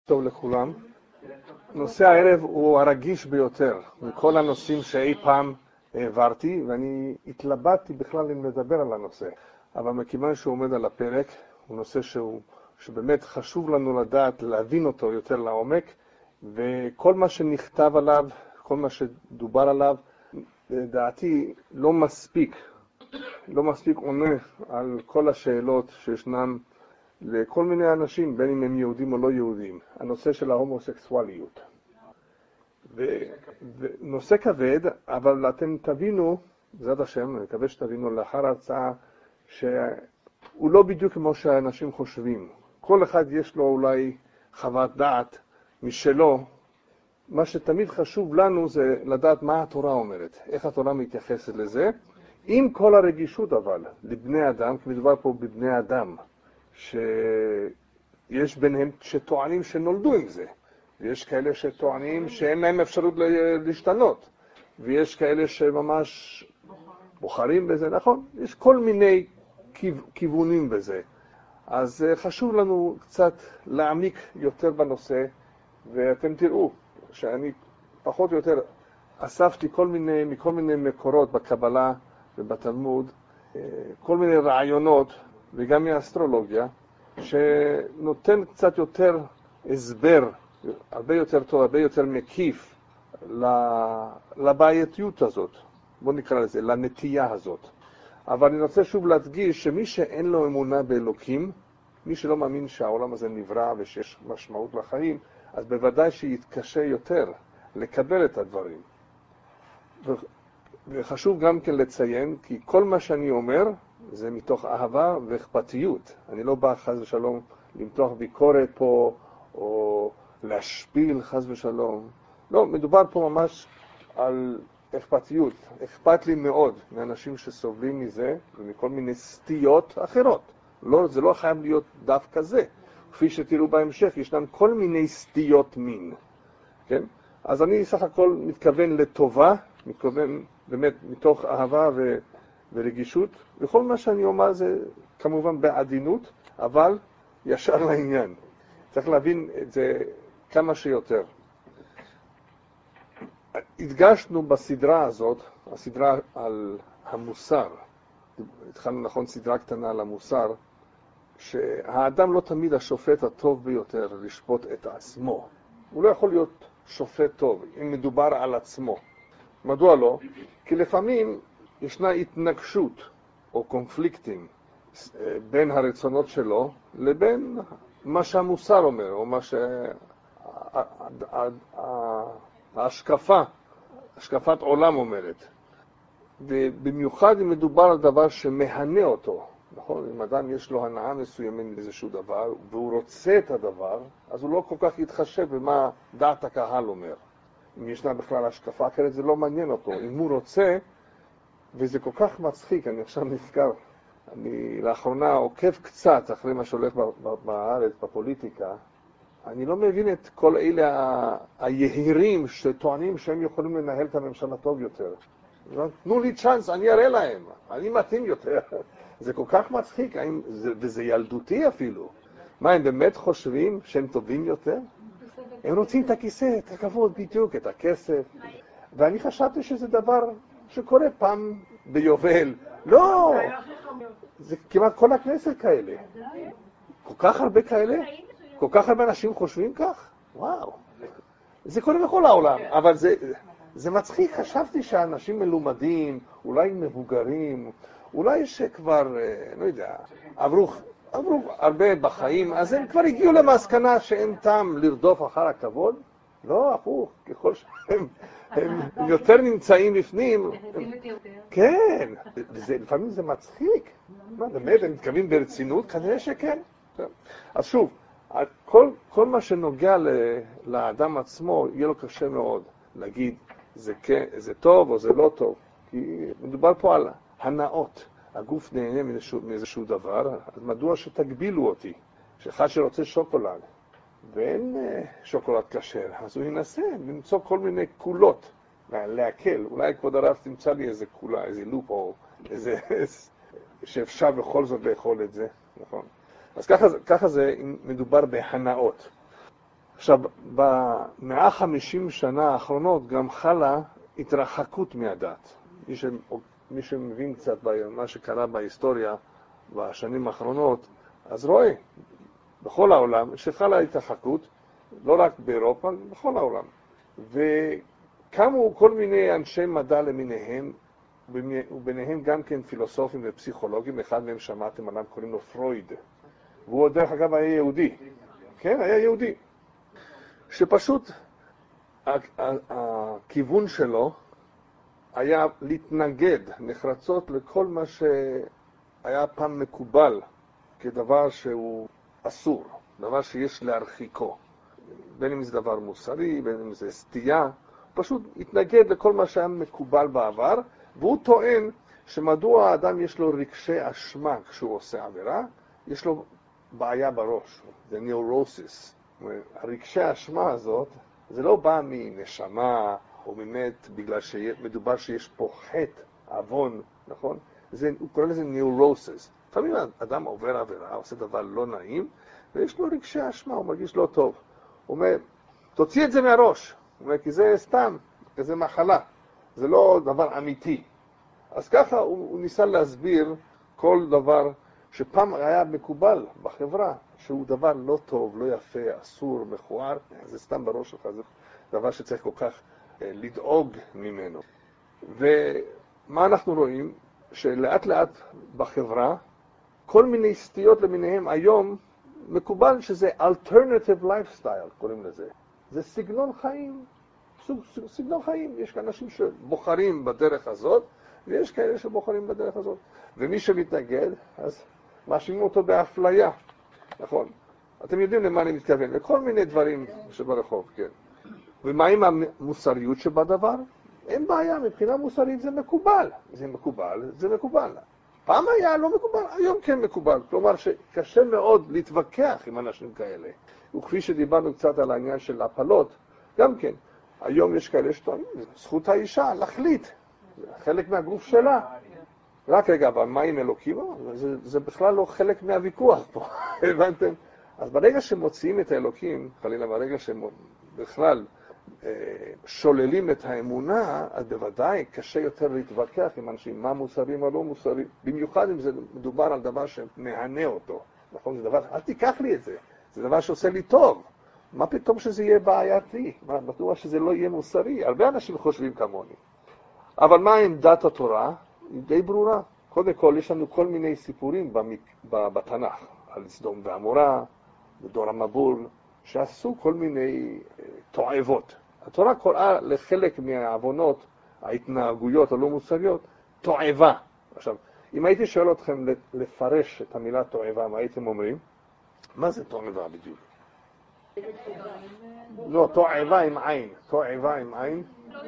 טוב לכולם. נושא הערב הוא הרגיש ביותר מכל הנושאים שאי פעם העברתי, ואני התלבטתי בכלל אם לדבר על הנושא. אבל מכיוון שהוא עומד על הפרק, הוא נושא שבאמת חשוב לנו לדעת, להבין אותו יותר לעומק, וכל מה שנכתב עליו, כל מה שדובר עליו, לדעתי לא מספיק עונה על כל השאלות שישנם לכל מיני אנשים, בין אם הם יהודים או לא יהודים, הנושא של ההומוסקסואליות. ונושא כבד, אבל אתם תבינו, בעזרת השם, אני מקווה שתבינו לאחר ההרצאה, שהוא לא בדיוק כמו שאנשים חושבים. כל אחד יש לו אולי חוות דעת משלו. מה שתמיד חשוב לנו זה לדעת מה התורה אומרת, איך התורה מתייחסת לזה, עם כל הרגישות אבל, לבני אדם, כי מדובר פה בבני אדם, שיש ביניהם שטוענים שנולדו עם זה, ויש כאלה שטוענים שאין להם אפשרות להשתנות, ויש כאלה שממש בוחרים בזה, נכון? יש כל מיני כיוונים בזה. אז חשוב לנו קצת להעמיק יותר בנושא, ואתם תראו שאני פחות או יותר אספתי מכל מיני מקורות בקבלה ובתלמוד, כל מיני רעיונות, וגם מהאסטרולוגיה, שנותן קצת יותר הסבר, הרבה יותר טוב, הרבה יותר מקיף לבעייתיות הזאת, בוא נקרא לזה, לנטייה הזאת. אבל אני רוצה שוב להדגיש שמי שאין לו אמונה באלוקים, מי שלא מאמין שהעולם הזה נברא ושיש משמעות לחיים, אז בוודאי שיתקשה יותר לקבל את הדברים. וחשוב גם כן לציין, כי כל מה שאני אומר, זה מתוך אהבה ואכפתיות. אני לא בא חס ושלום למתוח ביקורת פה, או להשפיל חס ושלום. לא, מדובר פה ממש על אכפתיות. אכפת לי מאוד מאנשים שסובלים מזה, ומכל מיני סטיות אחרות. לא, זה לא חייב להיות דווקא זה. כפי שתראו בהמשך, ישנן כל מיני סטיות מין. כן? אז אני סך הכל מתכוון לטובה, מתכוון באמת מתוך אהבה ורגישות, וכל מה שאני אומר זה כמובן בעדינות, אבל ישר לעניין. צריך להבין את זה כמה שיותר. הדגשנו בסדרה הזאת, הסדרה על המוסר, התחלנו נכון סדרה קטנה על המוסר, שהאדם לא תמיד השופט הטוב ביותר לשפוט את עצמו. הוא לא יכול להיות שופט טוב אם מדובר על עצמו. מדוע לא? כי לפעמים ישנה התנגשות או קונפליקטים בין הרצונות שלו לבין מה שהמוסר אומר, או מה השקפת עולם אומרת. ובמיוחד אם מדובר על דבר שמהנה אותו, נכון? אם אדם יש לו הנאה מסוימת לאיזשהו דבר, והוא רוצה את הדבר, אז הוא לא כל כך יתחשב במה דעת הקהל אומר. אם ישנה בכלל השקפה אחרת, זה לא מעניין אותו. אם הוא רוצה, וזה כל כך מצחיק, אני עכשיו נזכר, אני לאחרונה עוקב קצת אחרי מה שהולך בארץ, בפוליטיקה, אני לא מבין את כל אלה היהירים שטוענים שהם יכולים לנהל את הממשלה טוב יותר. תנו לי צ'אנס, אני אראה להם, אני מתאים יותר. זה כל כך מצחיק, וזה ילדותי אפילו. מה, הם באמת חושבים שהם טובים יותר? הם רוצים את הכיסא, את הכבוד בדיוק, את הכסף. ואני חשבתי שזה דבר שקורה פעם ביובל. לא! זה כמעט כל הכנסת כאלה. כל כך הרבה כאלה? כל כך הרבה אנשים חושבים כך? וואו. זה קורה בכל העולם, אבל זה מצחיק. חשבתי שאנשים מלומדים, אולי מבוגרים, אולי שכבר, לא יודע, עברו הרבה בחיים, אז הם כבר הגיעו למסקנה שאין טעם לרדוף אחר הכבוד. לא, הפוך, ככל שהם יותר נמצאים בפנים. כן, לפעמים זה מצחיק. מה, באמת, הם מתכוונים ברצינות? כנראה שכן. אז שוב, כל מה שנוגע לאדם עצמו, יהיה לו קשה מאוד להגיד, זה טוב או זה לא טוב. כי מדובר פה על הנאות. הגוף נהנה מאיזשהו דבר, אז מדוע שתגבילו אותי? שאחד שרוצה שוקולד, ואין שוקולד כשר, אז הוא ינסה למצוא כל מיני קולות, להקל. אולי כבוד הרב תמצא לי איזה קולה, איזה לופ, או איזה שאפשר בכל זאת לאכול את זה, נכון? אז ככה זה מדובר בהנאות. עכשיו, ב150 שנה האחרונות גם חלה התרחקות מהדת. מי שמבין קצת במה שקרה בהיסטוריה בשנים האחרונות, אז רואה בכל העולם שחלה התרחקות, לא רק באירופה, בכל העולם. וקמו כל מיני אנשי מדע למיניהם, וביניהם גם כן פילוסופים ופסיכולוגים. אחד מהם שמעתם עליו, קוראים לו פרויד. והוא דרך אגב היה יהודי. כן, היה יהודי. שפשוט הכיוון שלו היה להתנגד נחרצות לכל מה שהיה פעם מקובל כדבר שהוא אסור, דבר שיש להרחיקו. בין אם זה דבר מוסרי, בין אם זה סטייה, פשוט התנגד לכל מה שהיה מקובל בעבר, והוא טוען שמדוע האדם יש לו רגשי אשמה כשהוא עושה עבירה, יש לו בעיה בראש, זה ניאורוסיס. הרגשי האשמה הזאת, זה לא בא מנשמה או באמת בגלל שמדובר שיש פה חטא, עוון, נכון? הוא קורא לזה ניאורוסיס. לפעמים אדם עובר עבירה, עושה דבר לא נעים, ויש לו רגשי אשמה, הוא מרגיש לא טוב. הוא אומר, תוציא את זה מהראש. הוא אומר, כי זה סתם, זה מחלה, זה לא דבר אמיתי. אז ככה הוא ניסה להסביר כל דבר שפעם היה מקובל בחברה, שהוא דבר לא טוב, לא יפה, אסור, מכוער, זה סתם בראש שלך, זה דבר שצריך כל כך לדאוג ממנו. ומה אנחנו רואים? שלאט לאט בחברה, כל מיני סטיות למיניהם היום, מקובל שזה alternative lifestyle, קוראים לזה. זה סגנון חיים, סגנון חיים. יש אנשים שבוחרים בדרך הזאת, ויש כאלה שבוחרים בדרך הזאת. ומי שמתנגד, אז מאשימים אותו באפליה, נכון? אתם יודעים למה אני מתכוון, לכל מיני דברים שברחוב, כן. ומה עם המוסריות שבדבר? אין בעיה, מבחינה מוסרית זה מקובל. זה מקובל, זה מקובל. פעם היה לא מקובל, היום כן מקובל. כלומר שקשה מאוד להתווכח עם אנשים כאלה. וכפי שדיברנו קצת על העניין של הפלות, גם כן, היום יש כאלה שטוענים, זכות האישה להחליט, חלק מהגוף שלה. רק רגע, אבל מה עם אלוקים? זה בכלל לא חלק מהוויכוח פה, הבנתם? אז ברגע שמוציאים את האלוקים, חלילה ברגע שהם בכלל שוללים את האמונה, אז בוודאי קשה יותר להתווכח עם אנשים מה מוסרי, מה לא מוסרי, במיוחד אם זה מדובר על דבר שמהנה אותו. נכון? זה דבר, אל תיקח לי את זה, זה דבר שעושה לי טוב. מה פתאום שזה יהיה בעייתי? מדוע שזה לא יהיה מוסרי? הרבה אנשים חושבים כמוני. אבל מה עמדת התורה? היא די ברורה. קודם כל, יש לנו כל מיני סיפורים בתנ"ך, על סדום ועמורה, בדור המבול, שעשו כל מיני תועבות. התורה קוראה לחלק מהעוונות, ההתנהגויות הלא מוסריות, תועבה. עכשיו, אם הייתי שואל אתכם לפרש את המילה תועבה, מה הייתם אומרים? מה זה תועבה בדיוק? לא, תועבה עם עין. תועבה עם עין.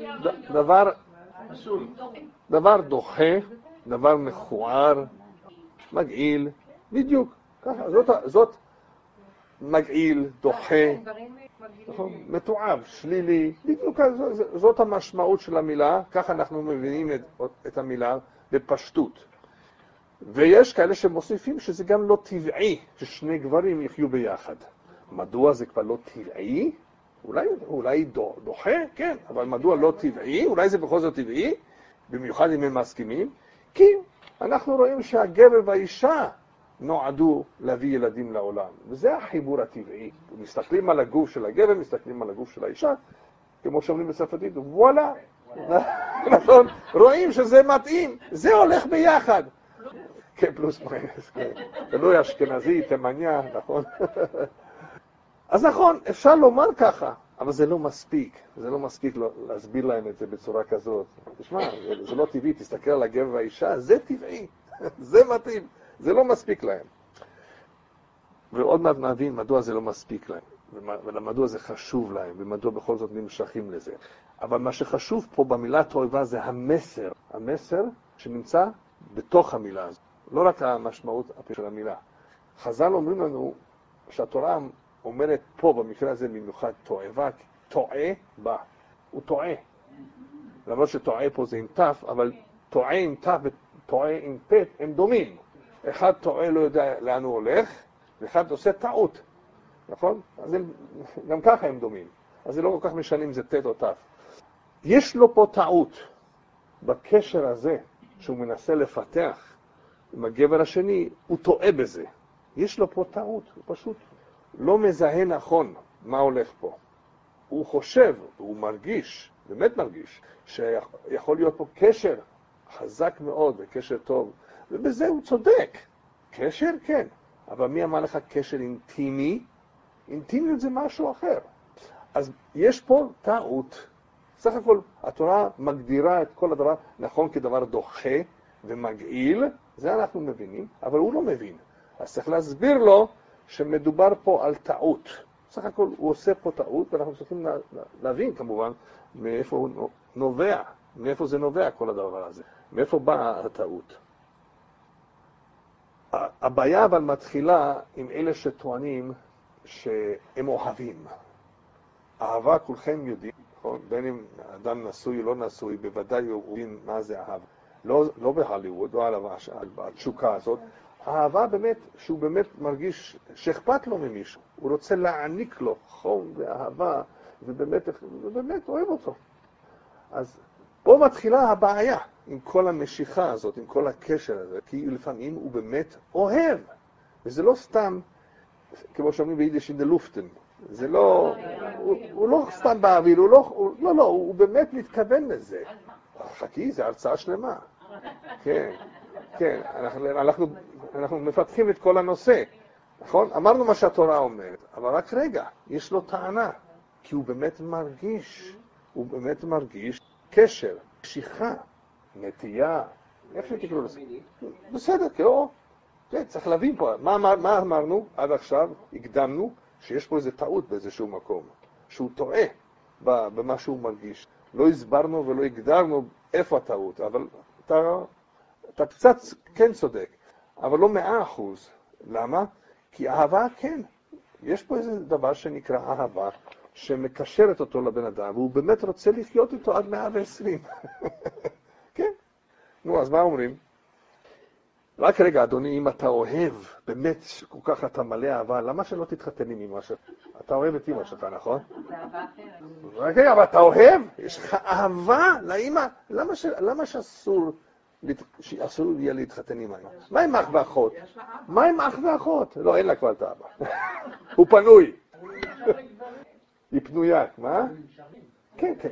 דבר דוחה, דבר מכוער, מגעיל, בדיוק. ככה, זאת מגעיל, דוחה, מתועב, שלילי, בדיוק, זאת המשמעות של המילה, ככה אנחנו מבינים את המילה בפשטות. ויש כאלה שמוסיפים שזה גם לא טבעי ששני גברים יחיו ביחד. מדוע זה כבר לא טבעי? אולי דוחה, כן, אבל מדוע לא טבעי? אולי זה בכל זאת טבעי, במיוחד אם הם מסכימים, כי אנחנו רואים שהגבר והאישה נועדו להביא ילדים לעולם, וזה החיבור הטבעי. מסתכלים על הגוף של הגבר, מסתכלים על הגוף של האישה, כמו שאומרים בספרדית, וואלה, נכון, רואים שזה מתאים, זה הולך ביחד. כן, פלוס מיינס, כן. תלוי אשכנזי, תימניה, נכון? אז נכון, אפשר לומר ככה, אבל זה לא מספיק. זה לא מספיק להסביר להם את זה בצורה כזאת. תשמע, זה לא טבעי, תסתכל על הגבר והאישה, זה טבעי, זה מתאים, זה לא מספיק להם. ועוד מעט נבין מדוע זה לא מספיק להם, ומדוע זה חשוב להם, ומדוע בכל זאת נמשכים לזה. אבל מה שחשוב פה במילה תועבה זה המסר, המסר שנמצא בתוך המילה הזאת. לא רק המשמעות של המילה. חז"ל אומרים לנו שהתורה אומרת פה במקרה הזה במיוחד תועבה, טועה בה. הוא טועה. למרות שטועה פה זה עם תף, אבל טועה עם תף וטועה עם פת הם דומים. אחד טועה לא יודע לאן הוא הולך, ואחד עושה טעות. נכון? אז גם ככה הם דומים. אז זה לא כל כך משנה אם זה ת' או ת'. יש לו פה טעות בקשר הזה שהוא מנסה לפתח עם הגבר השני, הוא טועה בזה. יש לו פה טעות, הוא פשוט לא מזהה נכון מה הולך פה. הוא חושב, הוא מרגיש, באמת מרגיש, שיכול להיות פה קשר חזק מאוד וקשר טוב, ובזה הוא צודק. קשר, כן, אבל מי אמר לך קשר אינטימי? אינטימיות זה משהו אחר. אז יש פה טעות. סך הכל התורה מגדירה את כל הדבר נכון כדבר דוחה ומגעיל, זה אנחנו מבינים, אבל הוא לא מבין. אז צריך להסביר לו שמדובר פה על טעות. סך הכל הוא עושה פה טעות, ואנחנו צריכים להבין כמובן מאיפה הוא נובע, מאיפה זה נובע כל הדבר הזה, מאיפה באה הטעות. הבעיה אבל מתחילה עם אלה שטוענים שהם אוהבים. אהבה כולכם יודעים, נכון? בין אם אדם נשוי או לא נשוי, בוודאי הוא מבין מה זה אהבה. לא בהליווד, לא על התשוקה הזאת. האהבה באמת, שהוא באמת מרגיש שאכפת לו ממישהו. הוא רוצה להעניק לו חום ואהבה, ובאמת אוהב אותו. אז פה מתחילה הבעיה עם כל המשיכה הזאת, עם כל הקשר הזה, כי לפעמים הוא באמת אוהב. וזה לא סתם, כמו שאומרים ביידיש, in the Luften. זה לא, הוא לא סתם באוויר, הוא באמת מתכוון לזה. חכי, זה הרצאה שלמה. כן, כן, אנחנו מפתחים את כל הנושא. נכון? אמרנו מה שהתורה אומרת, אבל רק רגע, יש לו טענה, כי הוא באמת מרגיש קשר, משיכה, נטייה, איך שתקראו לזה? בסדר, כן, צריך להבין פה, מה אמרנו עד עכשיו, הקדמנו, שיש פה איזו טעות באיזשהו מקום, שהוא טועה במה שהוא מרגיש. לא הסברנו ולא הגדרנו איפה הטעות, אבל אתה קצת כן צודק, אבל לא 100%. למה? כי אהבה כן. יש פה איזה דבר שנקרא אהבה, שמקשרת אותו לבן אדם, והוא באמת רוצה לחיות איתו עד 120. כן. נו, אז מה אומרים? רק רגע, אדוני, אם אתה אוהב, באמת כל כך אתה מלא אהבה, למה שלא תתחתן עם אמא שלך? אתה אוהב את אמא שלך, נכון? רק רגע, אבל אתה אוהב? יש לך אהבה לאמא? למה שאסור יהיה להתחתן עם אמא? מה עם אח ואחות? מה עם אח ואחות? לא, אין לה כבר את האבא. הוא פנוי. היא פנויה, מה? כן, כן.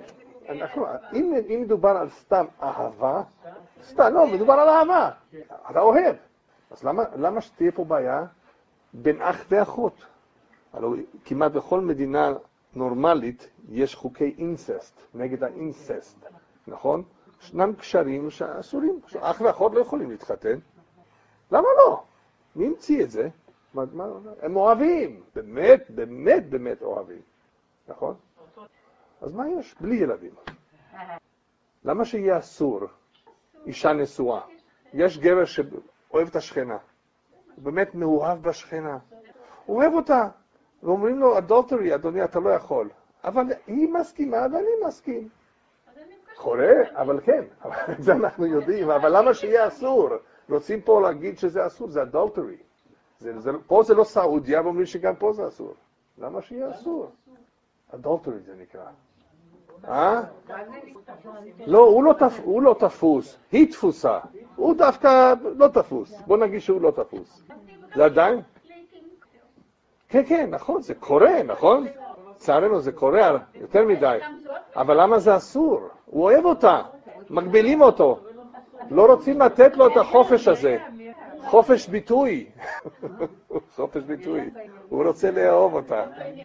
אם מדובר על סתם אהבה, לא, מדובר על אהבה. אתה אוהב. אז למה שתהיה פה בעיה בין אח ואחות? הלוא כמעט בכל מדינה נורמלית יש חוקי אינססט, נגד האינססט, נכון? ישנם קשרים שאסורים, אח ואחות לא יכולים להתחתן. למה לא? מי המציא את זה? הם אוהבים, באמת אוהבים, נכון? אז מה יש? בלי ילדים. למה שיהיה אסור אישה נשואה? יש גבר שאוהב את השכנה. הוא באמת מאוהב בשכנה. הוא אוהב אותה. ואומרים לו, adultery, אדוני, אתה לא יכול. אבל היא מסכימה ואני מסכים. חורה, אבל כן. את זה אנחנו יודעים. אבל למה שיהיה אסור? רוצים פה להגיד שזה אסור, זה adultery. פה זה לא סעודיה, ואומרים שגם פה זה אסור. למה שיהיה אסור? adultery זה נקרא. לא, הוא לא תפוס, היא תפוסה. הוא דווקא לא תפוס. בוא נגיד שהוא לא תפוס. זה עדיין? כן, נכון, זה קורה, נכון? צערנו זה קורה יותר מדי. אבל למה זה אסור? הוא אוהב אותה, מגבילים אותו. לא רוצים לתת לו את החופש הזה. חופש ביטוי. חופש ביטוי. הוא רוצה לאהוב אותה.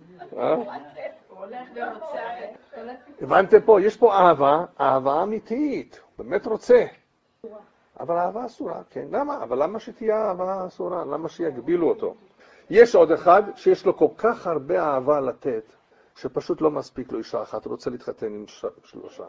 הבנתם פה, יש פה אהבה אמיתית, באמת רוצה. אבל אהבה אסורה, כן. למה? אבל למה שתהיה אהבה אסורה? למה שיגבילו אותו? יש עוד אחד שיש לו כל כך הרבה אהבה לתת, שפשוט לא מספיק לו אישה אחת, הוא רוצה להתחתן עם 3.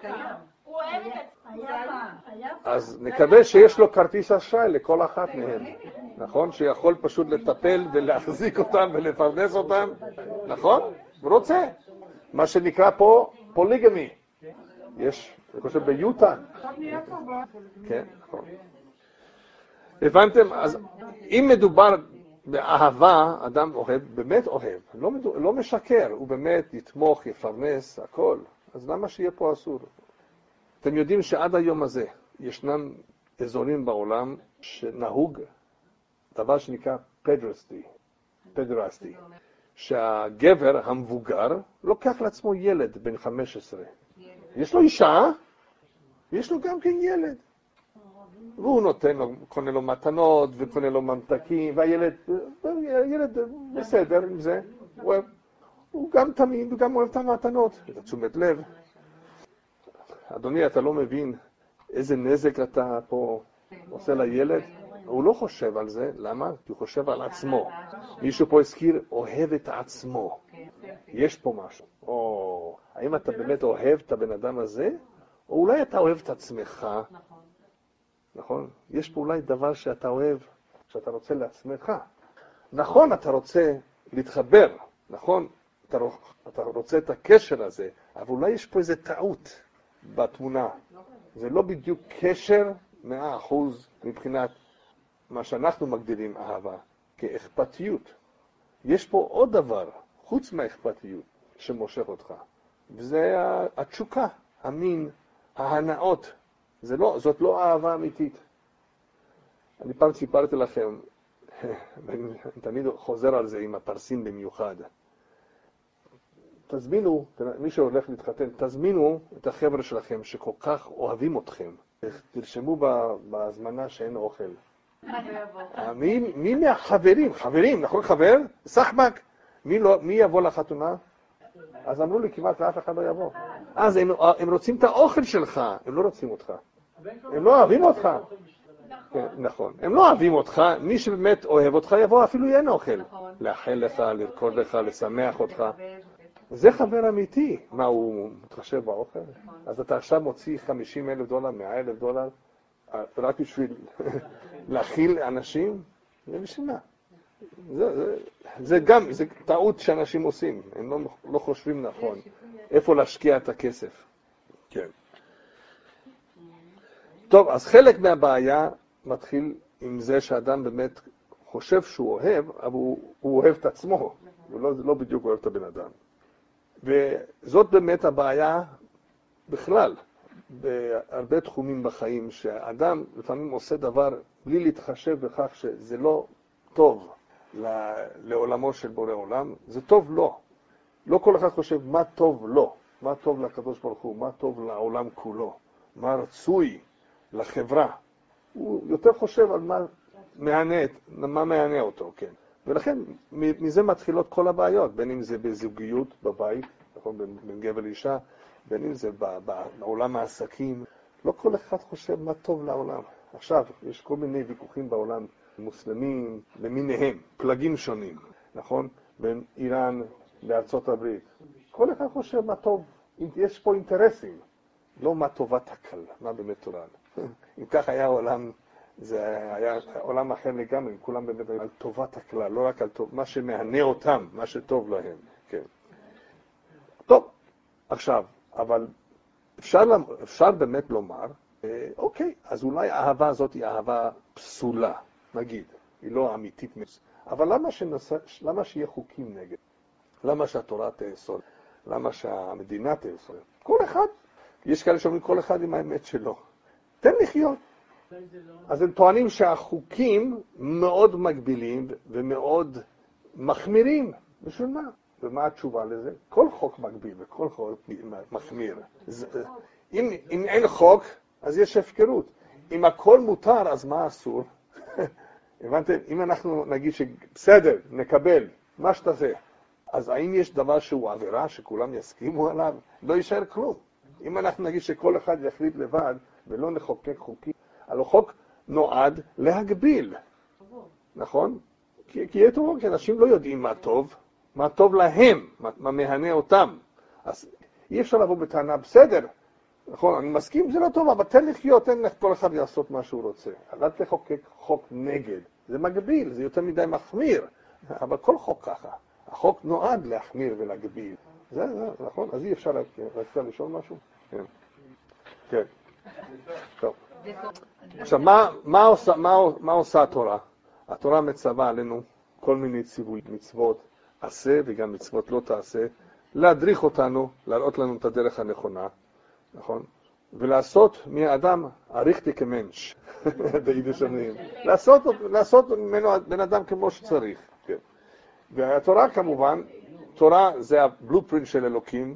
אז נקווה שיש לו כרטיס אשראי לכל אחת מהם, נכון? שיכול פשוט לטפל ולהחזיק אותם ולפרנס אותם, נכון? הוא רוצה. מה שנקרא פה פוליגמי. יש, אני חושב, ביוטה. כן, נכון. הבנתם? אז אם מדובר באהבה, אדם אוהב, באמת אוהב, לא משקר, הוא באמת יתמוך, יפרנס, הכל. אז למה שיהיה פה אסור? אתם יודעים שעד היום הזה ישנם אזורים בעולם שנהוג דבר שנקרא פדרסטי, שהגבר המבוגר לוקח לעצמו ילד בן 15. יש לו אישה, יש לו גם כן ילד. והוא נותן לו, קונה לו מתנות וקונה לו ממתקים, והילד בסדר עם זה. הוא גם תמיד וגם אוהב את המתנות, את תשומת לב. אדוני, אתה לא מבין איזה נזק אתה פה עושה לילד? הוא לא חושב על זה, למה? כי הוא חושב על עצמו. מישהו פה הזכיר, אוהב את עצמו. יש פה משהו. האם אתה באמת אוהב את הבן אדם הזה? או אולי אתה אוהב את עצמך? נכון? יש פה אולי דבר שאתה אוהב, שאתה רוצה לעצמך. נכון, אתה רוצה להתחבר. נכון, אתה רוצה את הקשר הזה. אבל אולי יש פה איזו טעות בתמונה. זה לא בדיוק קשר 100% מבחינת מה שאנחנו מגדירים אהבה, כאכפתיות. יש פה עוד דבר, חוץ מהאכפתיות, שמושך אותך. וזה התשוקה, המין, ההנאות. זאת לא אהבה אמיתית. אני פעם סיפרתי לכם, ואני תמיד חוזר על זה עם הפרסים במיוחד. תזמינו, מי שהולך להתחתן, תזמינו את החבר'ה שלכם שכל כך אוהבים אתכם. תרשמו בהזמנה שאין אוכל. מי מהחברים, חברים, נכון חבר? סחבק, מי יבוא לחתונה? אז אמרו לי כמעט לאף אחד לא יבוא. אז הם רוצים את האוכל שלך, הם לא רוצים אותך. הם לא אוהבים אותך. נכון, הם לא אוהבים אותך, מי שבאמת אוהב אותך יבוא אפילו אין אוכל. לאחל לך, לרקוד לך, לשמח אותך. זה חבר אמיתי. מה, הוא מתחשב באוכל? אז אתה עכשיו מוציא $50,000, $100,000, רק בשביל להכיל אנשים? זה בשביל מה? זה גם, זה טעות שאנשים עושים. הם לא חושבים נכון. איפה להשקיע את הכסף. כן. טוב, אז חלק מהבעיה מתחיל עם זה שאדם באמת חושב שהוא אוהב, אבל הוא אוהב את עצמו. הוא לא בדיוק אוהב את הבן אדם. וזאת באמת הבעיה בכלל, בהרבה תחומים בחיים, שהאדם לפעמים עושה דבר בלי להתחשב בכך שזה לא טוב לעולמו של בורא עולם, זה טוב לו. לא כל אחד חושב מה טוב לו, מה טוב לקדוש ברוך הוא, מה טוב לעולם כולו, מה רצוי לחברה. הוא יותר חושב על מה מענה אותו, כן. ולכן מזה מתחילות כל הבעיות, בין אם זה בזוגיות בבית, נכון, בין גבר לאישה, בין אם זה בעולם העסקים. לא כל אחד חושב מה טוב לעולם. עכשיו, יש כל מיני ויכוחים בעולם, מוסלמים למיניהם, פלגים שונים, נכון? בין איראן לארצות הברית. כל אחד חושב מה טוב, יש פה אינטרסים, לא מה טובת הכלל, מה באמת טורן. אם כך היה העולם, זה היה עולם אחר לגמרי, אם כולם באמת על טובת הכלל, לא רק על מה שמענה אותם, מה שטוב להם. כן. טוב, עכשיו, אבל אפשר באמת לומר, אוקיי, אז אולי האהבה הזאת היא אהבה פסולה, נגיד, היא לא אמיתית. אבל למה שיהיה חוקים נגד? למה שהתורה תאסור? למה שהמדינה תאסור? כל אחד, יש כאלה שאומרים כל אחד עם האמת שלו. תן לחיות. אז הם טוענים שהחוקים מאוד מגבילים ומאוד מחמירים. בשביל מה? ומה התשובה לזה? כל חוק מגביל וכל חוק מחמיר. אם אין חוק, אז יש הפקרות. אם הכל מותר, אז מה אסור? הבנתם? אם אנחנו נגיד שבסדר, נקבל, מה שתעשה, אז האם יש דבר שהוא עבירה שכולם יסכימו עליו? לא יישאר כלום. אם אנחנו נגיד שכל אחד יחליט לבד ולא נחוקק חוקים, הלוא חוק נועד להגביל. נכון? כי אנשים לא יודעים מה טוב, מה טוב להם, מה מהנה אותם. אז אי אפשר לבוא בטענה, בסדר, נכון, אני מסכים, זה לא טוב, אבל תן לחיות, תן כל אחד לעשות מה שהוא רוצה. אל תחוקק חוק נגד, זה מגביל, זה יותר מדי מחמיר, אבל כל חוק ככה. החוק נועד להחמיר ולהגביל. זה, נכון? אז אי אפשר לשאול משהו? כן. כן. טוב. עכשיו, מה עושה התורה? התורה מצווה עלינו כל מיני ציווי מצוות עשה וגם מצוות לא תעשה, להדריך אותנו, להראות לנו את הדרך הנכונה, נכון? ולעשות מהאדם אריכטי כמנש, ביידיש אומרים. לעשות ממנו בן אדם כמו שצריך. כן. והתורה כמובן, תורה זה הבלופרינט של אלוקים,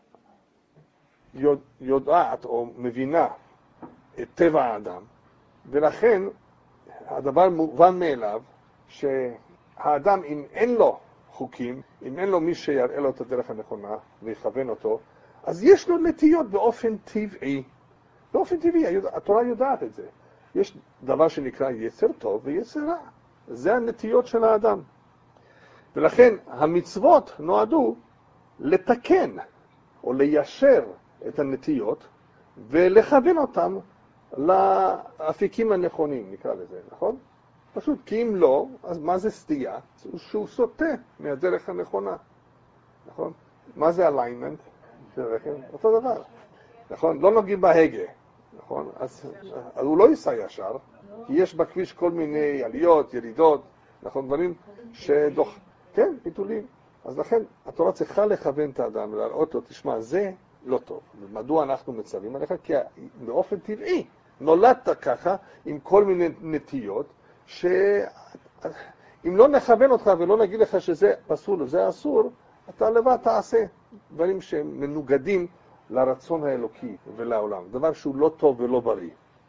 יודעת או מבינה את טבע האדם, ולכן הדבר מובן מאליו שהאדם, אם אין לו חוקים, אם אין לו מי שיראה לו את הדרך הנכונה ויכוון אותו, אז יש לו נטיות באופן טבעי. באופן טבעי, התורה יודעת את זה. יש דבר שנקרא יצר טוב ויצר רע. זה הנטיות של האדם. ולכן המצוות נועדו לתקן או ליישר את הנטיות ולכוון אותם לאפיקים הנכונים, נקרא לזה, נכון? פשוט, כי אם לא, אז מה זה סטייה? שהוא סוטה מהדרך הנכונה, נכון? מה זה alignment? אותו דבר, נכון? לא נוגעים בהגה, נכון? אז הוא לא ייסע ישר, כי יש בכביש כל מיני עליות, ירידות, נכון? דברים שדוח, כן, פיתולים. אז לכן התורה צריכה לכוון את האדם ולהראות לו, תשמע, זה לא טוב. ומדוע אנחנו מצווים עליך? כי באופן טבעי נולדת ככה עם כל מיני נטיות, שאם לא נכוון אותך ולא נגיד לך שזה פסול וזה אסור, אתה לבד תעשה דברים שהם מנוגדים לרצון האלוקי ולעולם, דבר שהוא לא טוב ולא בריא.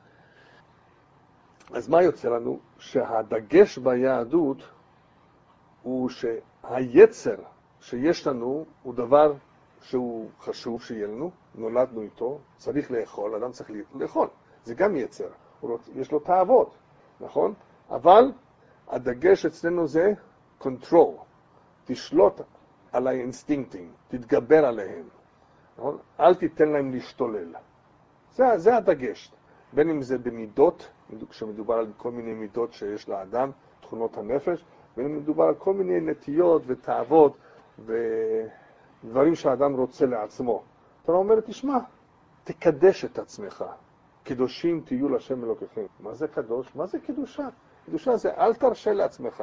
אז מה יוצא לנו? שהדגש ביהדות הוא שהיצר שיש לנו הוא דבר שהוא חשוב שיהיה לנו, נולדנו איתו, צריך לאכול, אדם צריך לאכול, זה גם יצר, יש לו תאוות, נכון? אבל הדגש אצלנו זה control, תשלוט על האינסטינקטים, תתגבר עליהם, נכון? אל תיתן להם להשתולל. זה הדגש, בין אם זה במידות, כשמדובר על כל מיני מידות שיש לאדם, תכונות הנפש, בין אם מדובר על כל מיני נטיות ותאוות ודברים שהאדם רוצה לעצמו. אתה אומר, תשמע, תקדש את עצמך, קדושים תהיו לשם אלוקיכם. מה זה קדוש? מה זה קדושה? קדושה זה אל תרשה לעצמך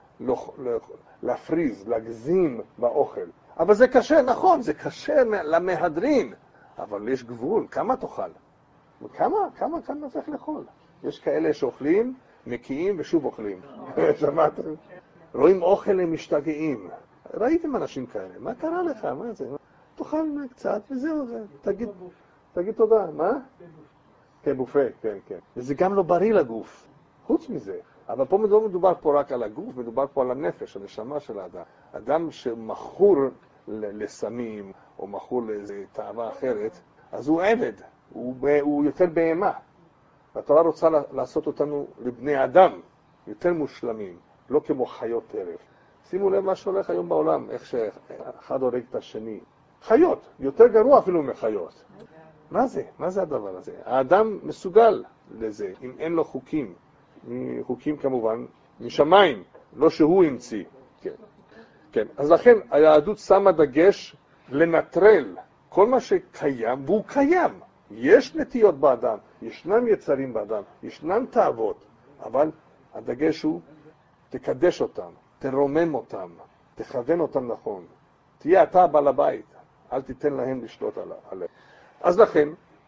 להפריז, להגזים באוכל. אבל זה קשה, נכון, זה קשה למהדרין, אבל יש גבול, כמה תאכל? כמה צריך לאכול? יש כאלה שאוכלים, מקיאים ושוב אוכלים. שמעתם? רואים אוכל הם משתגעים. ראיתם אנשים כאלה, מה קרה לך? מה זה? תאכל קצת וזהו זה. תגיד תודה, מה? כן, בופה, כן. וזה גם לא בריא לגוף, חוץ מזה. אבל פה לא מדובר פה רק על הגוף, מדובר פה על הנפש, הנשמה של האדם. אדם שמכור לסמים, או מכור לאיזו תאווה אחרת, אז הוא עבד, הוא יותר בהמה. והתורה רוצה לעשות אותנו לבני אדם, יותר מושלמים, לא כמו חיות טרף. שימו לב מה שהולך היום בעולם, איך שאחד הורג את השני. חיות, יותר גרוע אפילו מחיות. מה זה? מה זה הדבר הזה? האדם מסוגל לזה, אם אין לו חוקים. חוקים כמובן, משמיים, לא שהוא המציא. כן. אז לכן היהדות שמה דגש לנטרל כל מה שקיים, והוא קיים. יש נטיות באדם, ישנם יצרים באדם, ישנם תאוות, אבל הדגש הוא, תקדש אותם, תרומם אותם, תכוון אותם נכון. תהיה אתה בעל הבית, אל תיתן להם לשלוט עליהם. אז לכן,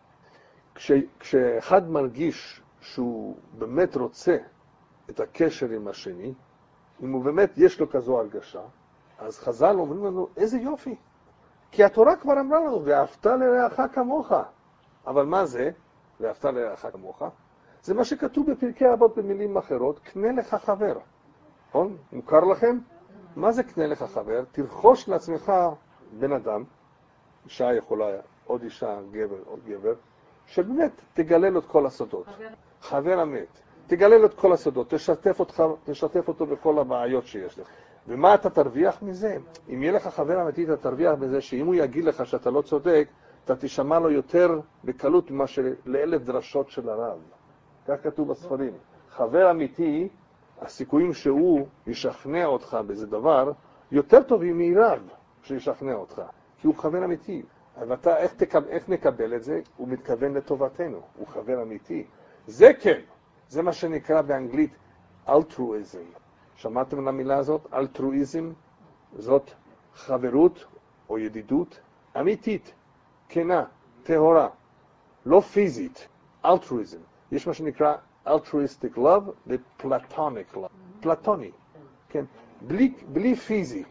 כשאחד מרגיש שהוא באמת רוצה את הקשר עם השני, אם הוא באמת יש לו כזו הרגשה, אז חז"ל אומרים לנו, איזה יופי. כי התורה כבר אמרה לנו, ואהבת לרעך כמוך. אבל מה זה? ואהבת לרעך כמוך? זה מה שכתוב בפרקי אבות במילים אחרות, קנה לך חבר. נכון? מוכר לכם? מה זה קנה לך חבר? תרכוש לעצמך בן אדם, אישה יכולה, עוד אישה, גבר, עוד גבר, שבאמת תגלה לו את כל הסודות. חבר אמת. תגלה לו את כל הסודות, תשתף אותו בכל הבעיות שיש לך. ומה אתה תרוויח מזה? אם יהיה לך חבר אמיתי, אתה תרוויח בזה שאם הוא יגיד לך שאתה לא צודק, אתה תשמע לו יותר בקלות ממה שלאלף דרשות של הרב. כך כתוב בספרים. חבר אמיתי, הסיכויים שהוא ישכנע אותך באיזה דבר, יותר טובים מרב שישכנע אותך. כי הוא חבר אמיתי. ואתה, איך נקבל את זה? הוא מתכוון לטובתנו. הוא חבר אמיתי. זה כן. זה מה שנקרא באנגלית אלטרואיזם. שמעתם על המילה הזאת? אלטרואיזם, זאת חברות או ידידות אמיתית, כנה, טהורה, לא פיזית, אלטרואיזם. יש מה שנקרא altruistic love ו-platonic love, פלטוני, כן, בלי פיזי.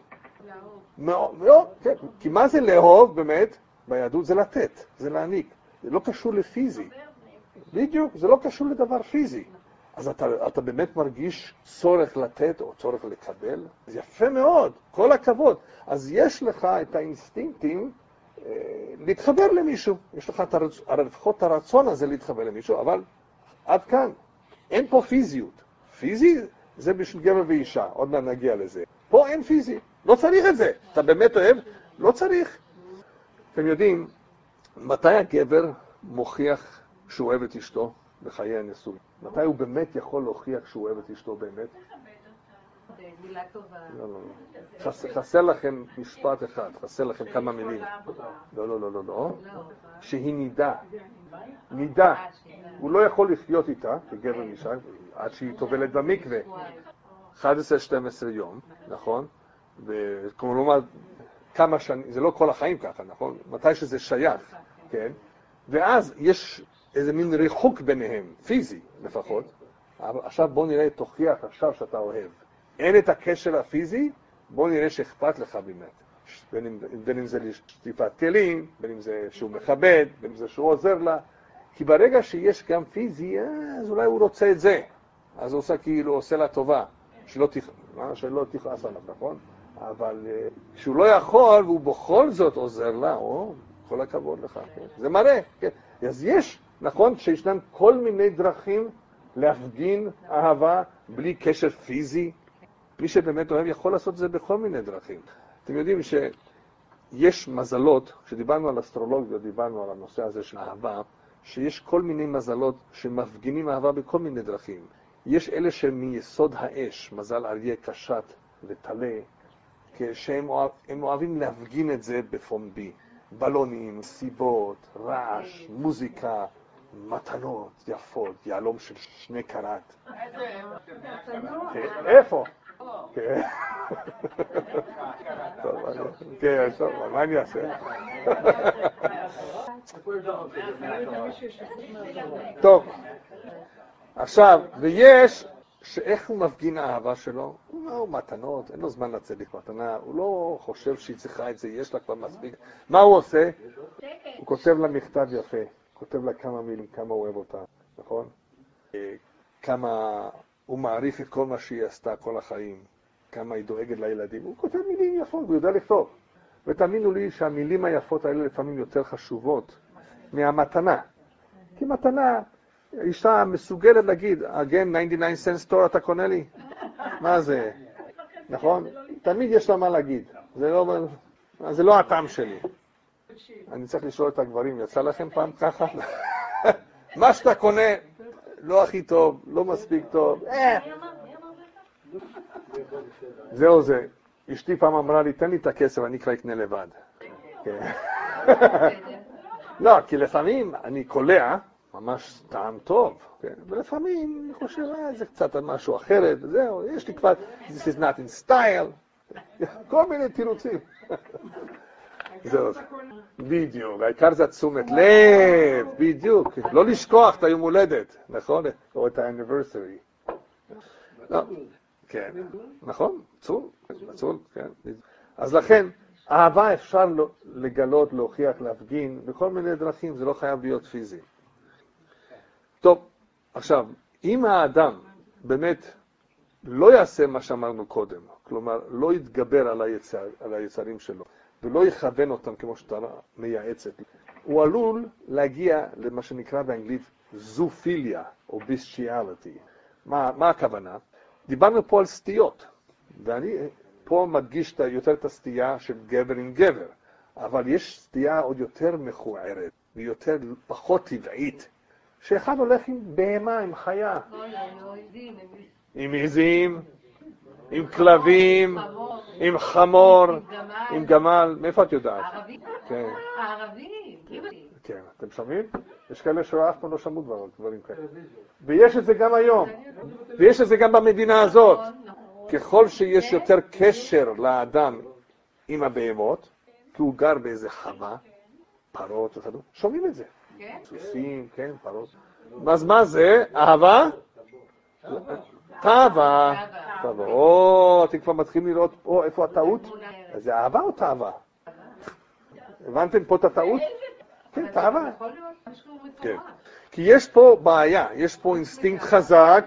לא, כן, כי מה זה לאהוב באמת? ביהדות זה לתת, זה להעניק, זה לא קשור לפיזי. בדיוק, זה לא קשור לדבר פיזי. אז אתה באמת מרגיש צורך לתת או צורך לקבל? זה יפה מאוד, כל הכבוד. אז יש לך את האינסטינקטים להתחבר למישהו. יש לך לפחות את הרצון הזה להתחבר למישהו, אבל עד כאן. אין פה פיזיות. פיזי זה בשביל גבר ואישה, עוד מעט נגיע לזה. פה אין פיזי, לא צריך את זה. אתה באמת אוהב? לא צריך. אתם יודעים, מתי הגבר מוכיח שהוא אוהב את אשתו בחיי הנישואים? מתי הוא באמת יכול להוכיח שהוא אוהב את אשתו באמת? מילה טובה. לא. חסר לכם משפט אחד, חסר לכם כמה מילים. לא. שהיא נידה. נידה. הוא לא יכול לחיות איתה, כגבר ואישה, עד שהיא טובלת במקווה. 11-12 יום, נכון? וכמו לומר, כמה שנים, זה לא כל החיים ככה, נכון? מתי שזה שייך, כן? ואז יש איזה מין ריחוק ביניהם, פיזי לפחות. עכשיו בוא נראה, תוכיח עכשיו שאתה אוהב. אין את הקשר הפיזי, בוא נראה שאכפת לך באמת. בין אם זה לשטיפת כלים, בין אם זה שהוא מכבד, בין אם זה שהוא עוזר לה. כי ברגע שיש גם פיזי, אז אולי הוא רוצה את זה. אז הוא עושה כאילו, עושה לה טובה. שלא תכעס עליו, נכון? אבל כשהוא לא יכול, והוא בכל זאת עוזר לה, כל הכבוד לך. כן? זה מראה, כן. אז יש, נכון, שישנן כל מיני דרכים להפגין אהבה בלי קשר פיזי. מי שבאמת אוהב יכול לעשות זה בכל מיני דרכים. אתם יודעים שיש מזלות, כשדיברנו על אסטרולוגיה, דיברנו על הנושא הזה של אהבה, שיש כל מיני מזלות שמפגינים אהבה בכל מיני דרכים. יש אלה שמיסוד האש, מזל אריה, קשת וטלה, שהם אוהבים להפגין את זה בפומבי. בלונים, סיבות, רעש, מוזיקה, מתנות יפות, יעלום של 2 קראט. איפה? כן, טוב, מה אני אעשה? טוב, עכשיו, ויש שאיך הוא מפגין האהבה שלו? הוא לא מתנות, אין לו זמן לצדיק מתנה, הוא לא חושב שהיא צריכה את זה, יש לה כבר מספיק. מה הוא עושה? הוא כותב לה מכתב יפה, כותב לה כמה מילים, כמה הוא אוהב אותה, נכון? כמה הוא מעריך את כל מה שהיא עשתה כל החיים, כמה היא דואגת לילדים, הוא כותב מילים יפות, הוא יודע לכתוב. ותאמינו לי שהמילים היפות האלה לפעמים יותר חשובות מהמתנה. כי מתנה, אישה מסוגלת להגיד, again 99 cents store אתה קונה לי? מה זה? נכון? תמיד יש לה מה להגיד. זה לא הטעם שלי. אני צריך לשאול את הגברים, יצא לכם פעם ככה? מה שאתה קונה, לא הכי טוב, לא מספיק טוב. זהו זה. אשתי פעם אמרה לי, תן לי את הכסף, אני כבר אקנה לבד. לא, כי לפעמים אני קולע, ממש טעם טוב, ולפעמים אני חושב, זה קצת משהו אחרת, וזהו, יש לי כבר, this is not in style, כל מיני תירוצים. זהו, בדיוק, העיקר זה תשומת לב, בדיוק, לא לשכוח את היום הולדת, נכון? או את ה-anniversary. כן, נכון, צול, כן. אז לכן, אהבה אפשר לגלות, להוכיח, להפגין, בכל מיני דרכים, זה לא חייב להיות פיזי. טוב, עכשיו, אם האדם באמת לא יעשה מה שאמרנו קודם, כלומר, לא יתגבר על היצרים שלו, ולא יכוון אותם כמו שאתה מייעצת, הוא עלול להגיע למה שנקרא באנגלית זופיליה, או ביסטיאליטי. מה הכוונה? דיברנו פה על סטיות, ואני פה מדגיש יותר את הסטייה של גבר עם גבר, אבל יש סטייה עוד יותר מכוערת, ויותר פחות טבעית, שאחד הולך עם בהמה, עם חיה. עם עזים, עם כלבים, עם חמור, עם גמל. מאיפה את יודעת? הערבים. כן, אתם שומעים? יש כאלה שאף פעם לא שמעו דברים כאלה. ויש את זה גם היום. ויש את זה גם במדינה הזאת. ככל שיש יותר קשר לאדם עם הבהמות, כי הוא גר באיזה חווה, פרות וכדומה, שומעים את זה. סוסים, כן, פרות. אז מה זה? אהבה? תאווה. או, אתם כבר מתחילים לראות פה איפה הטעות? זה אהבה או תאווה? הבנתם פה את הטעות? כן, תאווה. כן. כי יש פה בעיה, יש פה אינסטינקט חזק,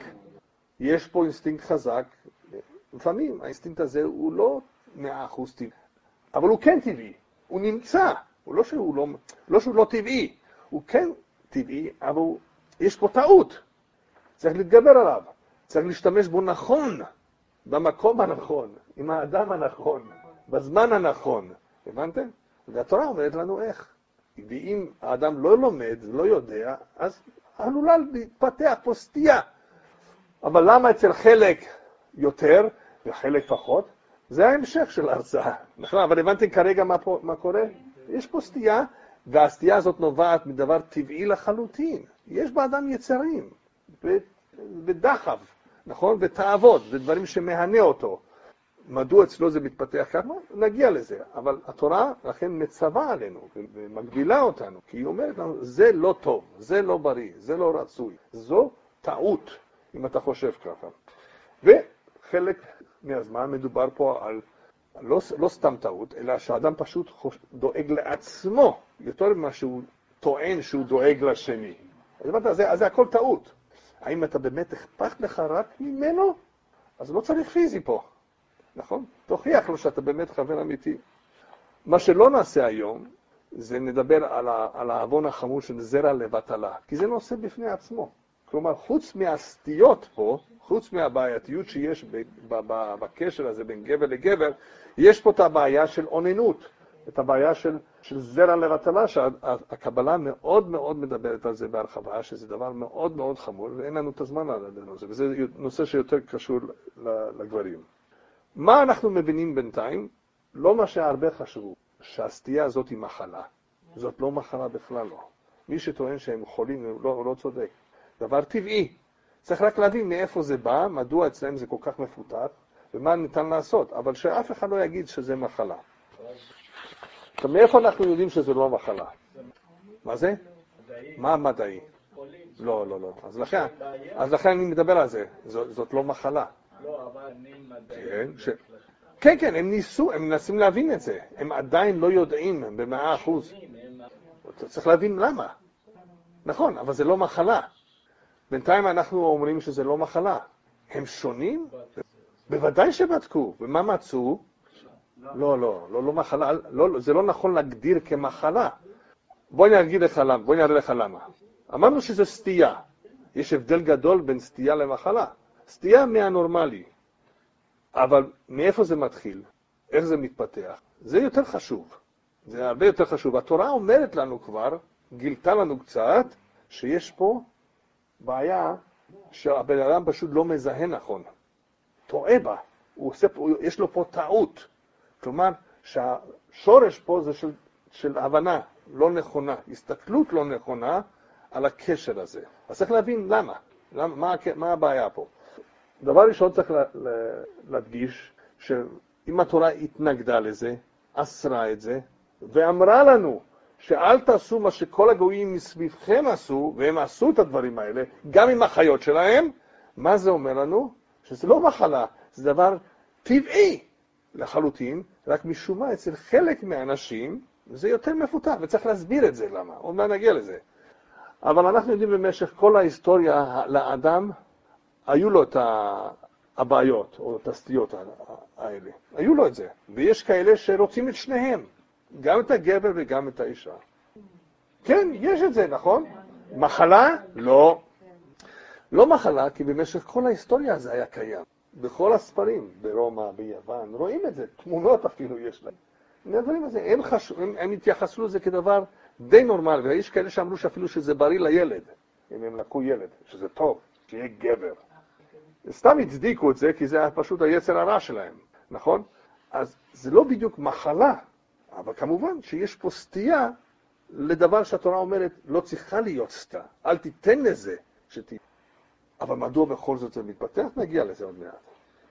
לפעמים האינסטינקט הזה הוא לא 100% טבעי, אבל הוא כן טבעי, הוא נמצא, לא שהוא לא טבעי, הוא כן טבעי, אבל יש פה טעות, צריך להתגבר עליו, צריך להשתמש בו נכון, במקום הנכון, עם האדם הנכון, בזמן הנכון, הבנתם? והתורה אומרת לנו איך. ואם האדם לא לומד, לא יודע, אז עלולה להתפתח פה סטייה. אבל למה אצל חלק יותר וחלק פחות? זה ההמשך של ההרצאה. נכון, אבל הבנתם כרגע מה קורה? יש פה סטייה, והסטייה הזאת נובעת מדבר טבעי לחלוטין. יש באדם יצרים, ודחף, נכון? ותאוות, ודברים שמהנה אותו. מדוע אצלו זה מתפתח ככה? נגיע לזה. אבל התורה לכן מצווה עלינו ומגבילה אותנו, כי היא אומרת לנו, זה לא טוב, זה לא בריא, זה לא רצוי. זו טעות, אם אתה חושב ככה. וחלק מהזמן מדובר פה על לא סתם טעות, אלא שהאדם פשוט דואג לעצמו, יותר ממה שהוא טוען שהוא דואג לשני. אז זה הכל טעות. האם אתה באמת אכפת לך רק ממנו? אז לא צריך פיזי פה. נכון? תוכיח לו שאתה באמת חבר אמיתי. מה שלא נעשה היום, זה נדבר על העוון החמור של זרע לבטלה, כי זה נושא בפני עצמו. כלומר, חוץ מהסטיות פה, חוץ מהבעייתיות שיש בקשר הזה בין גבר לגבר, יש פה את הבעיה של עוננות, את הבעיה של זרע לבטלה, שהקבלה מאוד מאוד מדברת על זה בהרחבה, שזה דבר מאוד מאוד חמור, ואין לנו את הזמן על זה, וזה נושא שיותר קשור לגברים. מה אנחנו מבינים בינתיים? לא מה שהרבה חשבו, שהסטייה הזאת היא מחלה. זאת לא מחלה בכלל לא. מי שטוען שהם חולים הוא לא צודק. דבר טבעי. צריך רק להבין מאיפה זה בא, מדוע אצלם זה כל כך מפותח, ומה ניתן לעשות. אבל שאף אחד לא יגיד שזה מחלה. עכשיו, מאיפה אנחנו יודעים שזה לא מחלה? מה זה? מה מדעי? לא. אז לכן אני מדבר על זה. זאת לא מחלה. לא, אבל אני מדעי. כן, הם ניסו, הם מנסים להבין את זה. הם עדיין לא יודעים ב100%. אתה צריך להבין למה. נכון, אבל זה לא מחלה. בינתיים אנחנו אומרים שזה לא מחלה. הם שונים? בוודאי שבדקו. ומה מצאו? לא מחלה. זה לא נכון להגדיר כמחלה. בואי נראה לך למה. אמרנו שזה סטייה. יש הבדל גדול בין סטייה למחלה. סטייה מהנורמלי. אבל מאיפה זה מתחיל? איך זה מתפתח? זה יותר חשוב. זה הרבה יותר חשוב. התורה אומרת לנו כבר, גילתה לנו קצת, שיש פה בעיה שהבן אדם פשוט לא מזהה נכון. טועה בה. יש לו פה טעות. כלומר, שהשורש פה זה של הבנה לא נכונה, הסתכלות לא נכונה על הקשר הזה. אז צריך להבין למה. מה הבעיה פה? דבר ראשון צריך להדגיש שאם התורה התנגדה לזה, אסרה את זה, ואמרה לנו שאל תעשו מה שכל הגויים מסביבכם עשו, והם עשו את הדברים האלה, גם עם החיות שלהם, מה זה אומר לנו? שזה לא מחלה, זה דבר טבעי לחלוטין, רק משום מה אצל חלק מהאנשים זה יותר מפותח, וצריך להסביר את זה למה, עוד מה נגיע לזה. אבל אנחנו יודעים במשך כל ההיסטוריה לאדם, היו לו את הבעיות או את הסטיות האלה. היו לו את זה. ויש כאלה שרוצים את שניהם. גם את הגבר וגם את האישה. כן, יש את זה, נכון? מחלה? לא. לא מחלה, כי במשך כל ההיסטוריה הזה היה קיים. בכל הספרים, ברומא, ביוון, רואים את זה. תמונות אפילו יש להם. הדברים הזה, הם התייחסו לזה כדבר די נורמל. ויש כאלה שאמרו שאפילו שזה בריא לילד. אם הם לקחו ילד, שזה טוב, שיהיה גבר. סתם הצדיקו את זה, כי זה פשוט היצר הרע שלהם, נכון? אז זה לא בדיוק מחלה, אבל כמובן שיש פה סטייה לדבר שהתורה אומרת, לא צריכה להיות סטייה, אל תיתן לזה שתהיה. אבל מדוע בכל זאת זה מתפתח? נגיע לזה עוד מעט.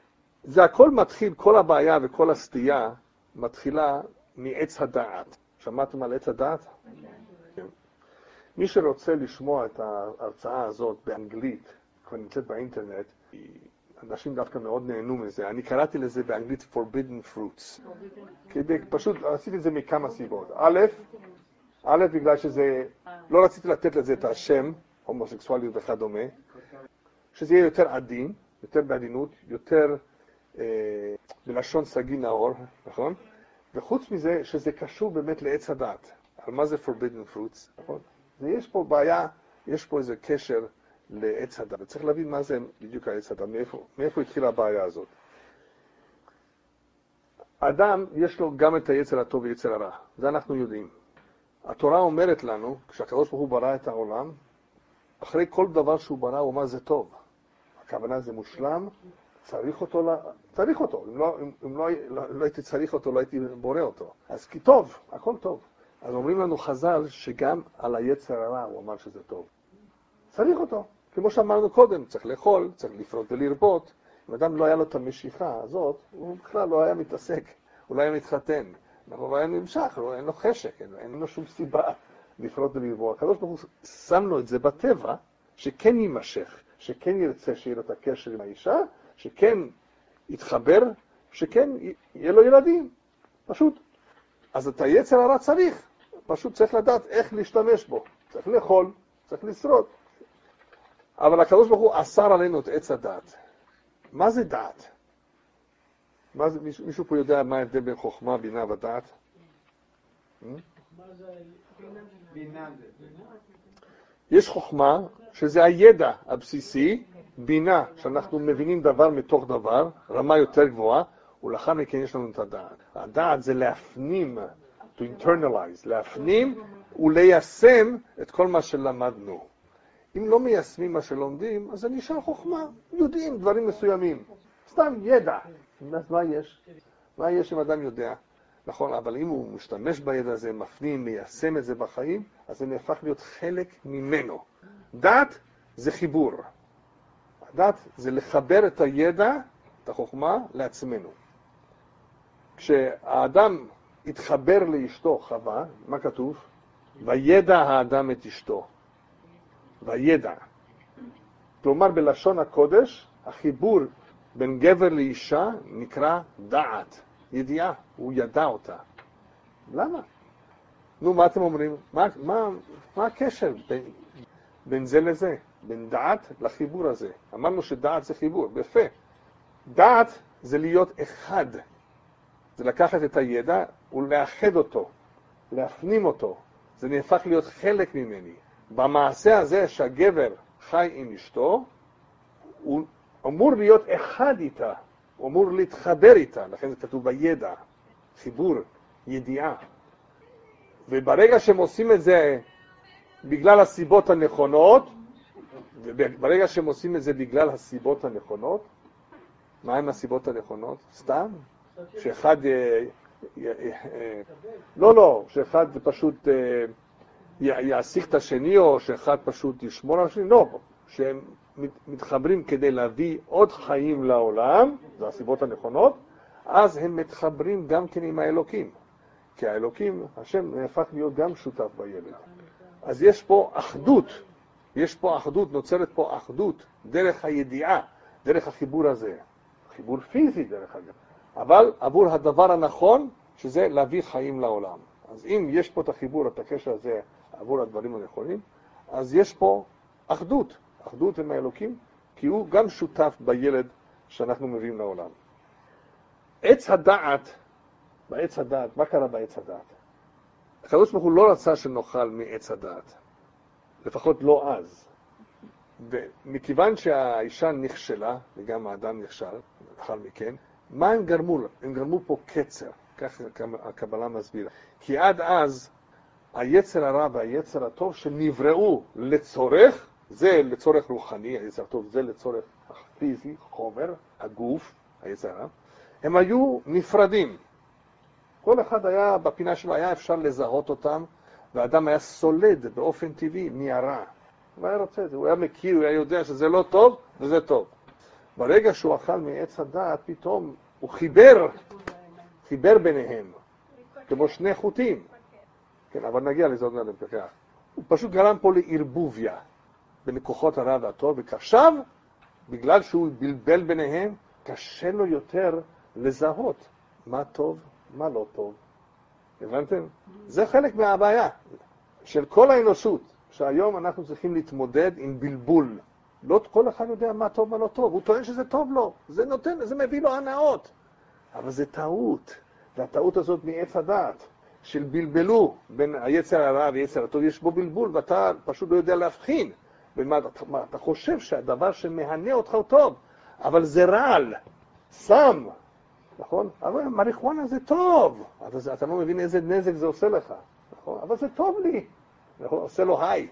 זה הכל מתחיל, כל הבעיה וכל הסטייה מתחילה מעץ הדעת. שמעתם על עץ הדעת? כן. מי שרוצה לשמוע את ההרצאה הזאת באנגלית, כבר נמצאת באינטרנט, אנשים דווקא מאוד נהנו מזה. אני קראתי לזה באנגלית Forbidden Fruits. פשוט עשיתי את זה מכמה סיבות. א', בגלל שזה, לא רציתי לתת לזה את השם, הומוסקסואליות וכדומה, שזה יהיה יותר עדין, יותר בעדינות, יותר בלשון סגי נאור, נכון? וחוץ מזה שזה קשור באמת לעץ הדת. על מה זה Forbidden Fruits, נכון? יש פה בעיה, יש פה איזה קשר לעץ הדת. צריך להבין מה זה בדיוק העץ הדת, מאיפה התחילה הבעיה הזאת. האדם יש לו גם את היצר הטוב ויצר הרע, זה אנחנו יודעים. התורה אומרת לנו, כשהקדוש ברוך הוא ברא את העולם, אחרי כל דבר שהוא ברא הוא אמר זה טוב. הכוונה זה מושלם, צריך אותו. אם לא הייתי צריך אותו, לא הייתי בורא אותו. אז כי טוב, הכל טוב. אז אומרים לנו חז"ל שגם על היצר הרע הוא אמר שזה טוב. צריך אותו. כמו שאמרנו קודם, צריך לאכול, צריך לפרוט ולרבות. אם אדם לא היה לו את המשיכה הזאת, הוא בכלל לא היה מתעסק, הוא לא היה מתחתן. הוא לא היה נמשך, אין לו חשק, אין לו שום סיבה לפרוט ולרבות. הקדוש ברוך הוא שם לו את זה בטבע, שכן יימשך, שכן ירצה שיהיה לו את הקשר עם האישה, שכן יתחבר, שכן יהיה לו ילדים. פשוט. אז את היצר הרע צריך. פשוט צריך לדעת איך להשתמש בו. צריך לאכול, צריך לשרוד. אבל הקדוש ברוך הוא אסר עלינו את עץ הדעת. מה זה דעת? מישהו פה יודע מה ההבדל בין חוכמה, בינה ודעת? יש חוכמה, שזה הידע הבסיסי, בינה, שאנחנו מבינים דבר מתוך דבר, רמה יותר גבוהה, ולאחר מכן יש לנו את הדעת. הדעת זה להפנים, to internalize, להפנים וליישם את כל מה שלמדנו. אם לא מיישמים מה שלומדים, אז זה נשאר חוכמה, יודעים דברים מסוימים. סתם ידע. אז מה יש? מה יש אם אדם יודע? נכון, אבל אם הוא משתמש בידע הזה, מפנים, מיישם את זה בחיים, אז זה נהפך להיות חלק ממנו. דעת זה חיבור. דעת זה לחבר את הידע, את החוכמה, לעצמנו. כשהאדם התחבר לאשתו חווה, מה כתוב? וידע האדם את אשתו. וידע. כלומר, בלשון הקודש, החיבור בין גבר לאישה נקרא דעת, ידיעה, הוא ידע אותה. למה? נו, מה אתם אומרים? מה הקשר בין זה לזה? בין דעת לחיבור הזה. אמרנו שדעת זה חיבור, יפה. דעת זה להיות אחד. זה לקחת את הידע ולאחד אותו, להפנים אותו. זה נהפך להיות חלק ממני. במעשה הזה שהגבר חי עם אשתו, הוא אמור להיות אחד איתה, הוא אמור להתחבר איתה, לכן זה כתוב בידע, חיבור, ידיעה. וברגע שהם עושים את זה בגלל הסיבות הנכונות, וברגע שהם עושים את זה בגלל הסיבות הנכונות, מה הם הסיבות הנכונות? סתם? שאחד, שאחד פשוט יעסיק את השני, או שאחד פשוט ישמור על השני, לא, שהם מתחברים כדי להביא עוד חיים לעולם, זה הסיבות הנכונות, אז הם מתחברים גם כן עם האלוקים. כי האלוקים, השם נהפך להיות גם שותף בילד. אז יש פה אחדות, נוצרת פה אחדות, דרך הידיעה, דרך החיבור הזה. חיבור פיזי דרך אגב. אבל עבור הדבר הנכון, שזה להביא חיים לעולם. אז אם יש פה את החיבור, את הקשר הזה, עבור הדברים הנכונים, אז יש פה אחדות עם האלוקים, כי הוא גם שותף בילד שאנחנו מביאים לעולם. עץ הדעת, מה קרה בעץ הדעת? הקדוש ברוך הוא לא רצה שנאכל מעץ הדעת, לפחות לא אז. ומכיוון שהאישה נכשלה, וגם האדם נכשל, לאחר מכן, מה הם גרמו? הם גרמו פה קצר, כך הקבלה מסבירה. כי עד אז, היצר הרע והיצר הטוב שנבראו לצורך, זה לצורך רוחני, היצר הטוב זה לצורך פיזי, חומר, הגוף, היצר הרע, הם היו נפרדים. כל אחד היה, בפינה שלו היה אפשר לזהות אותם, והאדם היה סולד באופן טבעי מהרע. הוא היה רוצה את זה, הוא היה מכיר, הוא היה יודע שזה לא טוב וזה טוב. ברגע שהוא אכל מעץ הדעת, פתאום הוא חיבר ביניהם, כמו שני חוטים. כן, אבל נגיע לזה עוד מעט בפרק. הוא פשוט גרם פה לערבוביה בין כוחות הרע והטוב, ועכשיו, בגלל שהוא בלבל ביניהם, קשה לו יותר לזהות מה טוב, מה לא טוב. הבנתם? זה חלק מהבעיה של כל האנושות, שהיום אנחנו צריכים להתמודד עם בלבול. לא כל אחד יודע מה טוב, מה לא טוב. הוא טוען שזה טוב לו, זה מביא לו הנאות. אבל זה טעות, והטעות הזאת מעץ הדעת, של בלבלו בין היצר הרע ויצר הטוב, יש בו בלבול, ואתה פשוט לא יודע להבחין. אתה חושב שהדבר שמהנה אותך הוא טוב, אבל זה רעל, סם, נכון? אבל מריחואנה זה טוב, אבל אתה לא מבין איזה נזק זה עושה לך, נכון? אבל זה טוב לי, נכון? עושה לו היי.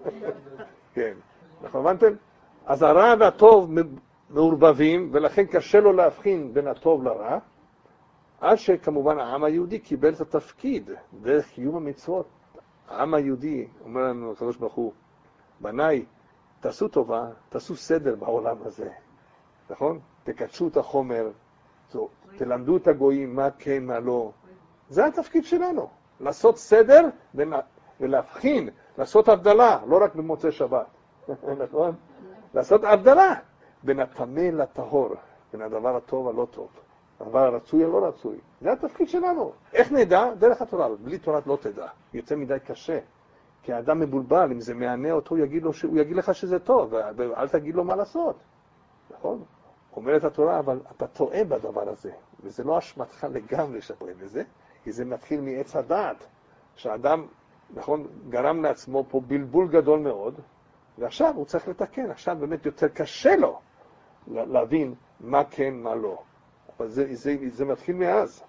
כן, נכון, הבנתם? אז הרע והטוב מעורבבים, ולכן קשה לו להבחין בין הטוב לרע, עד שכמובן העם היהודי קיבל את התפקיד דרך קיום המצוות. העם היהודי, אומר לנו הקדוש ברוך הוא, בניי, תעשו טובה, תעשו סדר בעולם הזה, נכון? תקדשו את החומר, תלמדו את הגויים מה כן, מה לא. זה התפקיד שלנו, לעשות סדר ולהבחין, לעשות הבדלה, לא רק במוצאי שבת, נכון? לעשות הבדלה בין הטמא לטהור, בין הדבר הטוב הלא טוב, הדבר הרצוי הלא רצוי. זה התפקיד שלנו. איך נדע? דרך התורה. בלי תורה לא תדע. יותר מדי קשה. כי האדם מבולבל, אם זה מענה אותו, הוא יגיד לך שזה טוב, ואל תגיד לו מה לעשות. נכון? אומרת התורה, אבל אתה טועה בדבר הזה. וזה לא אשמתך לגמרי שאתה טועה בזה, כי זה מתחיל מעץ הדעת. שהאדם, נכון, גרם לעצמו פה בלבול גדול מאוד, ועכשיו הוא צריך לתקן. עכשיו באמת יותר קשה לו להבין מה כן, מה לא. אבל זה מתחיל מאז.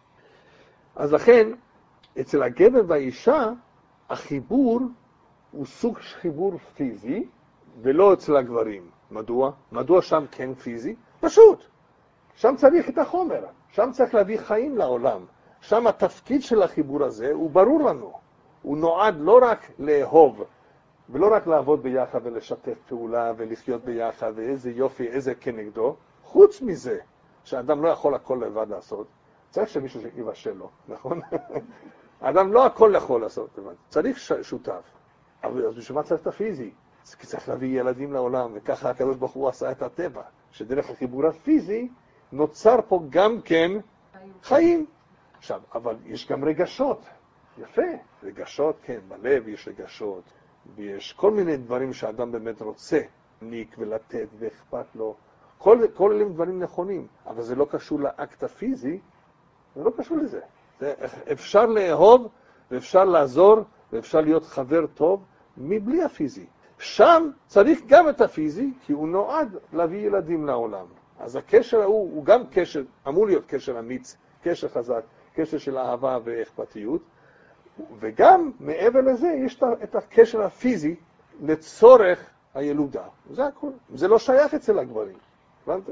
אז לכן, אצל הגבר והאישה, החיבור הוא סוג חיבור פיזי, ולא אצל הגברים. מדוע? מדוע שם כן פיזי? פשוט. שם צריך את החומר. שם צריך להביא חיים לעולם. שם התפקיד של החיבור הזה הוא ברור לנו. הוא נועד לא רק לאהוב, ולא רק לעבוד ביחד ולשתף פעולה ולחיות ביחד, ואיזה יופי, איזה כנגדו. חוץ מזה, שהאדם לא יכול הכל לבד לעשות, צריך שמישהו יבשל לו, נכון? האדם לא הכל יכול לעשות לבד, צריך שותף. אבל בשביל מה צריך את הפיזי? כי צריך להביא ילדים לעולם, וככה הקדוש ברוך הוא עשה את הטבע, שדרך החיבור הפיזי נוצר פה גם כן חיים. עכשיו, אבל יש גם רגשות, יפה, רגשות, כן, בלב יש רגשות, ויש כל מיני דברים שהאדם באמת רוצה, ניק ולתת ואכפת לו, כל אלה דברים נכונים, אבל זה לא קשור לאקט הפיזי, זה לא קשור לזה. אפשר לאהוב, ואפשר לעזור, ואפשר להיות חבר טוב, מבלי הפיזי. שם צריך גם את הפיזי, כי הוא נועד להביא ילדים לעולם. אז הקשר הוא גם קשר, אמור להיות קשר אמיץ, קשר חזק, קשר של אהבה ואכפתיות, וגם מעבר לזה יש את הקשר הפיזי לצורך הילודה. זה הכל. זה לא שייך אצל הגברים. הבנתם?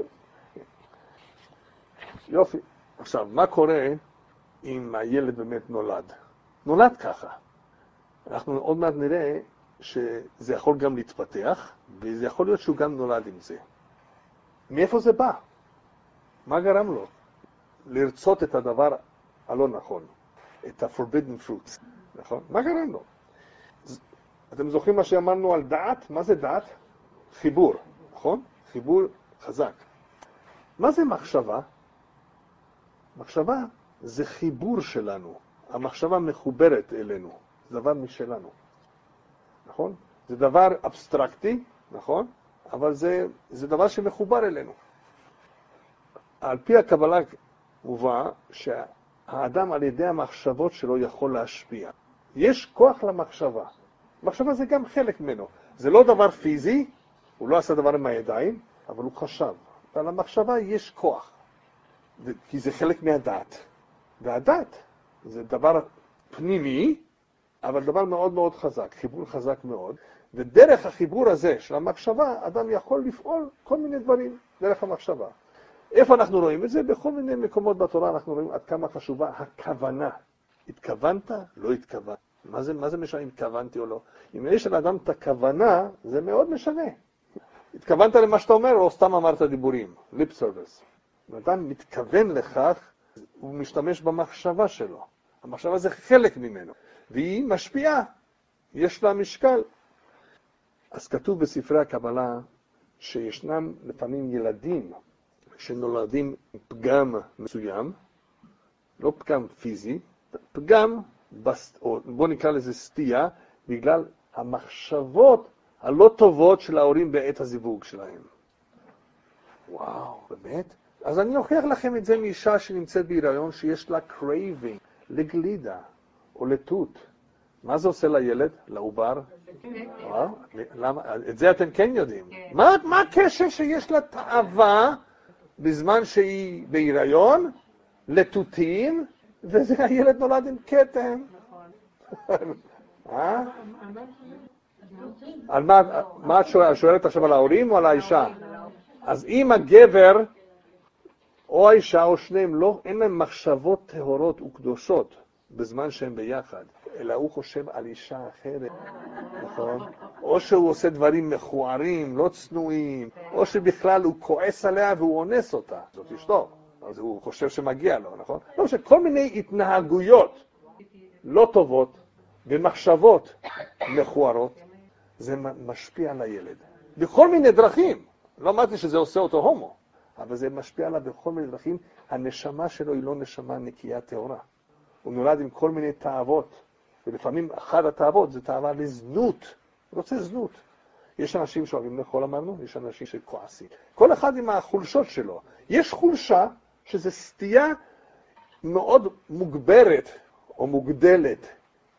יופי. עכשיו, מה קורה אם הילד באמת נולד? נולד ככה. אנחנו עוד מעט נראה שזה יכול גם להתפתח, וזה יכול להיות שהוא גם נולד עם זה. מאיפה זה בא? מה גרם לו? לרצות את הדבר הלא נכון, את ה-forbidden fruits, נכון? מה גרם לו? אתם זוכרים מה שאמרנו על דעת? מה זה דעת? חיבור, נכון? חיבור חזק. מה זה מחשבה? מחשבה זה חיבור שלנו. המחשבה מחוברת אלינו. זה דבר משלנו. נכון? זה דבר אבסטרקטי, נכון? אבל זה דבר שמחובר אלינו. על פי הקבלה מובא שהאדם על ידי המחשבות שלו יכול להשפיע. יש כוח למחשבה. מחשבה זה גם חלק ממנו. זה לא דבר פיזי, הוא לא עשה דבר עם הידיים, אבל הוא חשב. ועל המחשבה יש כוח. כי זה חלק מהדעת. והדעת זה דבר פנימי, אבל דבר מאוד מאוד חזק, חיבור חזק מאוד. ודרך החיבור הזה של המחשבה, אדם יכול לפעול כל מיני דברים דרך המחשבה. איפה אנחנו רואים את זה? בכל מיני מקומות בתורה אנחנו רואים עד כמה חשובה הכוונה. התכוונת? לא התכוונת. מה זה משנה אם התכוונתי או לא? אם יש לאדם את הכוונה, זה מאוד משנה. התכוונת למה שאתה אומר, או סתם אמרת דיבורים, ליפ סרוויס. אדם מתכוון לכך, הוא משתמש במחשבה שלו. המחשבה זה חלק ממנו, והיא משפיעה, יש לה משקל. אז כתוב בספרי הקבלה שישנם לפעמים ילדים שנולדים עם פגם מסוים, לא פגם פיזי, פגם, או בוא נקרא לזה סטייה, בגלל המחשבות הלא טובות של ההורים בעת הזיווג שלהם. וואו, באמת? אז אני אוכיח לכם את זה מאישה שנמצאת בהיריון שיש לה craving לגלידה או לתות. מה זה עושה לילד, לעובר? למה? את זה אתם כן יודעים. מה הקשר שיש לה תאווה בזמן שהיא בהיריון, לתותים, וזה הילד נולד עם קטן? על מה את שואלת עכשיו, על ההורים או על האישה? אז אם הגבר או האישה או שניהם אין להם מחשבות טהורות וקדושות בזמן שהם ביחד, אלא הוא חושב על אישה אחרת, נכון? או שהוא עושה דברים מכוערים, לא צנועים, או שבכלל הוא כועס עליה והוא אונס אותה, זאת אשתו, אז הוא חושב שמגיע לו, נכון? לא, שכל מיני התנהגויות לא טובות ומחשבות מכוערות, זה משפיע על הילד. בכל מיני דרכים, לא אמרתי שזה עושה אותו הומו, אבל זה משפיע עליו בכל מיני דרכים. הנשמה שלו היא לא נשמה נקייה טהורה. הוא נולד עם כל מיני תאוות, ולפעמים אחת התאוות זה תאווה לזנות, הוא רוצה זנות. יש אנשים שאוהבים לאכול, אמרנו, יש אנשים שכועסים. כל אחד עם החולשות שלו. יש חולשה שזה סטייה מאוד מוגברת או מוגדלת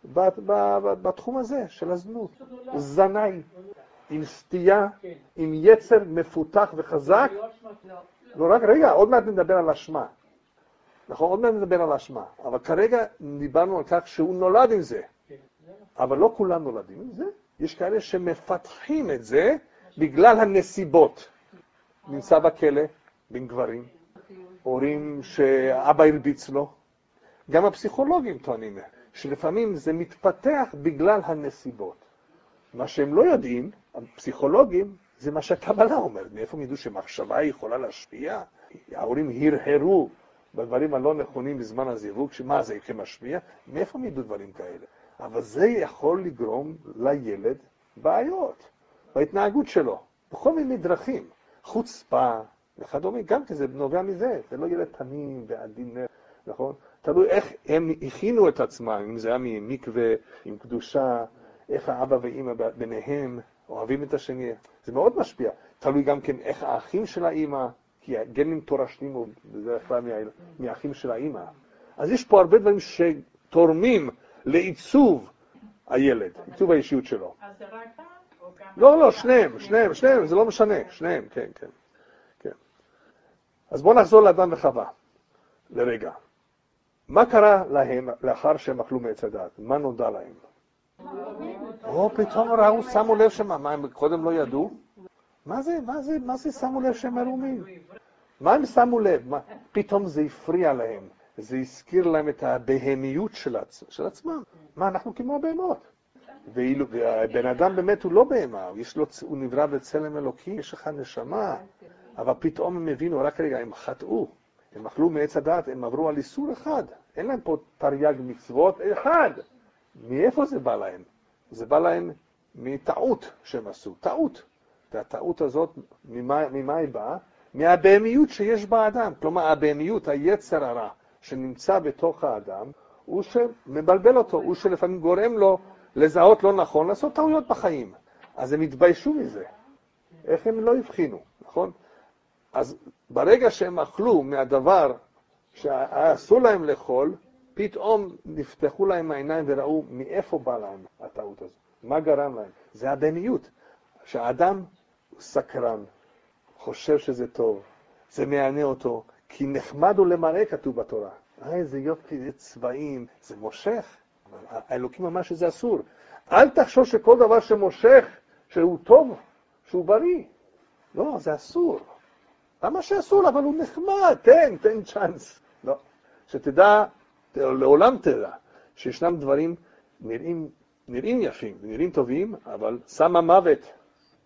בתחום הזה של הזנות. זנאי, עם סטייה, עם יצר מפותח וחזק. לא רק, רגע, עוד מעט נדבר על אשמה. נכון, עוד מעט נדבר על אשמה. אבל כרגע דיברנו על כך שהוא נולד עם זה. אבל לא כולם נולדים עם זה. יש כאלה שמפתחים את זה בגלל הנסיבות. נמצא בכלא, בין גברים, הורים שאבא הרביץ לו. גם הפסיכולוגים טוענים שלפעמים זה מתפתח בגלל הנסיבות. מה שהם לא יודעים, הפסיכולוגים, זה מה שהקבלה אומרת. מאיפה הם ידעו שמחשבה יכולה להשפיע? ההורים הרהרו בדברים הלא נכונים בזמן הזיווג, שמה זה כמשפיע? מאיפה הם ידעו דברים כאלה? אבל זה יכול לגרום לילד בעיות בהתנהגות שלו, בכל מיני דרכים, חוצפה וכדומה, גם כי זה נובע מזה, זה לא ילד תמים ועדין, נכון? תלוי איך הם הכינו את עצמם, אם זה היה ממקווה, עם קדושה, איך האבא ואמא ביניהם אוהבים את השני, זה מאוד משפיע. תלוי גם כן איך האחים של האמא, כי הגנים תורשנים הוא בדרך כלל מהאחים של האמא. אז יש פה הרבה דברים שתורמים לעיצוב הילד, עיצוב האישיות שלו. אז זה רק אתה? לא, שניהם, זה לא משנה, שניהם, כן. אז בואו נחזור לאדם וחווה, לרגע. מה קרה להם לאחר שהם אכלו מעץ הדעת? מה נודע להם? פתאום ראו, שמו לב מה הם קודם לא ידעו? מה זה שמו לב שהם ערומים? מה הם שמו לב? פתאום זה הפריע להם. זה הזכיר להם את הבהמיות של עצמם. מה, אנחנו כמו הבהמות. והבן אדם באמת הוא לא בהמה, הוא נברא בצלם אלוקים, יש לך נשמה. אבל פתאום הם הבינו, רק רגע, הם חטאו. הם אכלו מעץ הדעת, הם עברו על איסור אחד. אין להם פה תרי"ג מצוות אחד. מאיפה זה בא להם? זה בא להם מטעות שהם עשו, טעות. והטעות הזאת, ממה היא באה? מהבהמיות שיש באדם. כלומר, הבהמיות, היצר הרע שנמצא בתוך האדם, הוא שמבלבל אותו, הוא שלפעמים גורם לו לזהות לא נכון, לעשות טעויות בחיים. אז הם התביישו מזה. איך הם לא הבחינו, נכון? אז ברגע שהם אכלו מהדבר שאסור להם לאכול, פתאום נפתחו להם העיניים וראו מאיפה בא להם הטעות הזאת. מה גרם להם? זה הבהמיות. שהאדם סקרן, חושב שזה טוב, זה מענה אותו, כי נחמד הוא למראה כתוב בתורה. איזה יופי, זה צבעים, זה מושך. האלוקים אמר שזה אסור. אל תחשוב שכל דבר שמושך, שהוא טוב, שהוא בריא. לא, זה אסור. למה שאסור? אבל הוא נחמד, תן צ'אנס. לא. שתדע, לעולם תדע, שישנם דברים נראים יפים, נראים טובים, אבל שם המוות.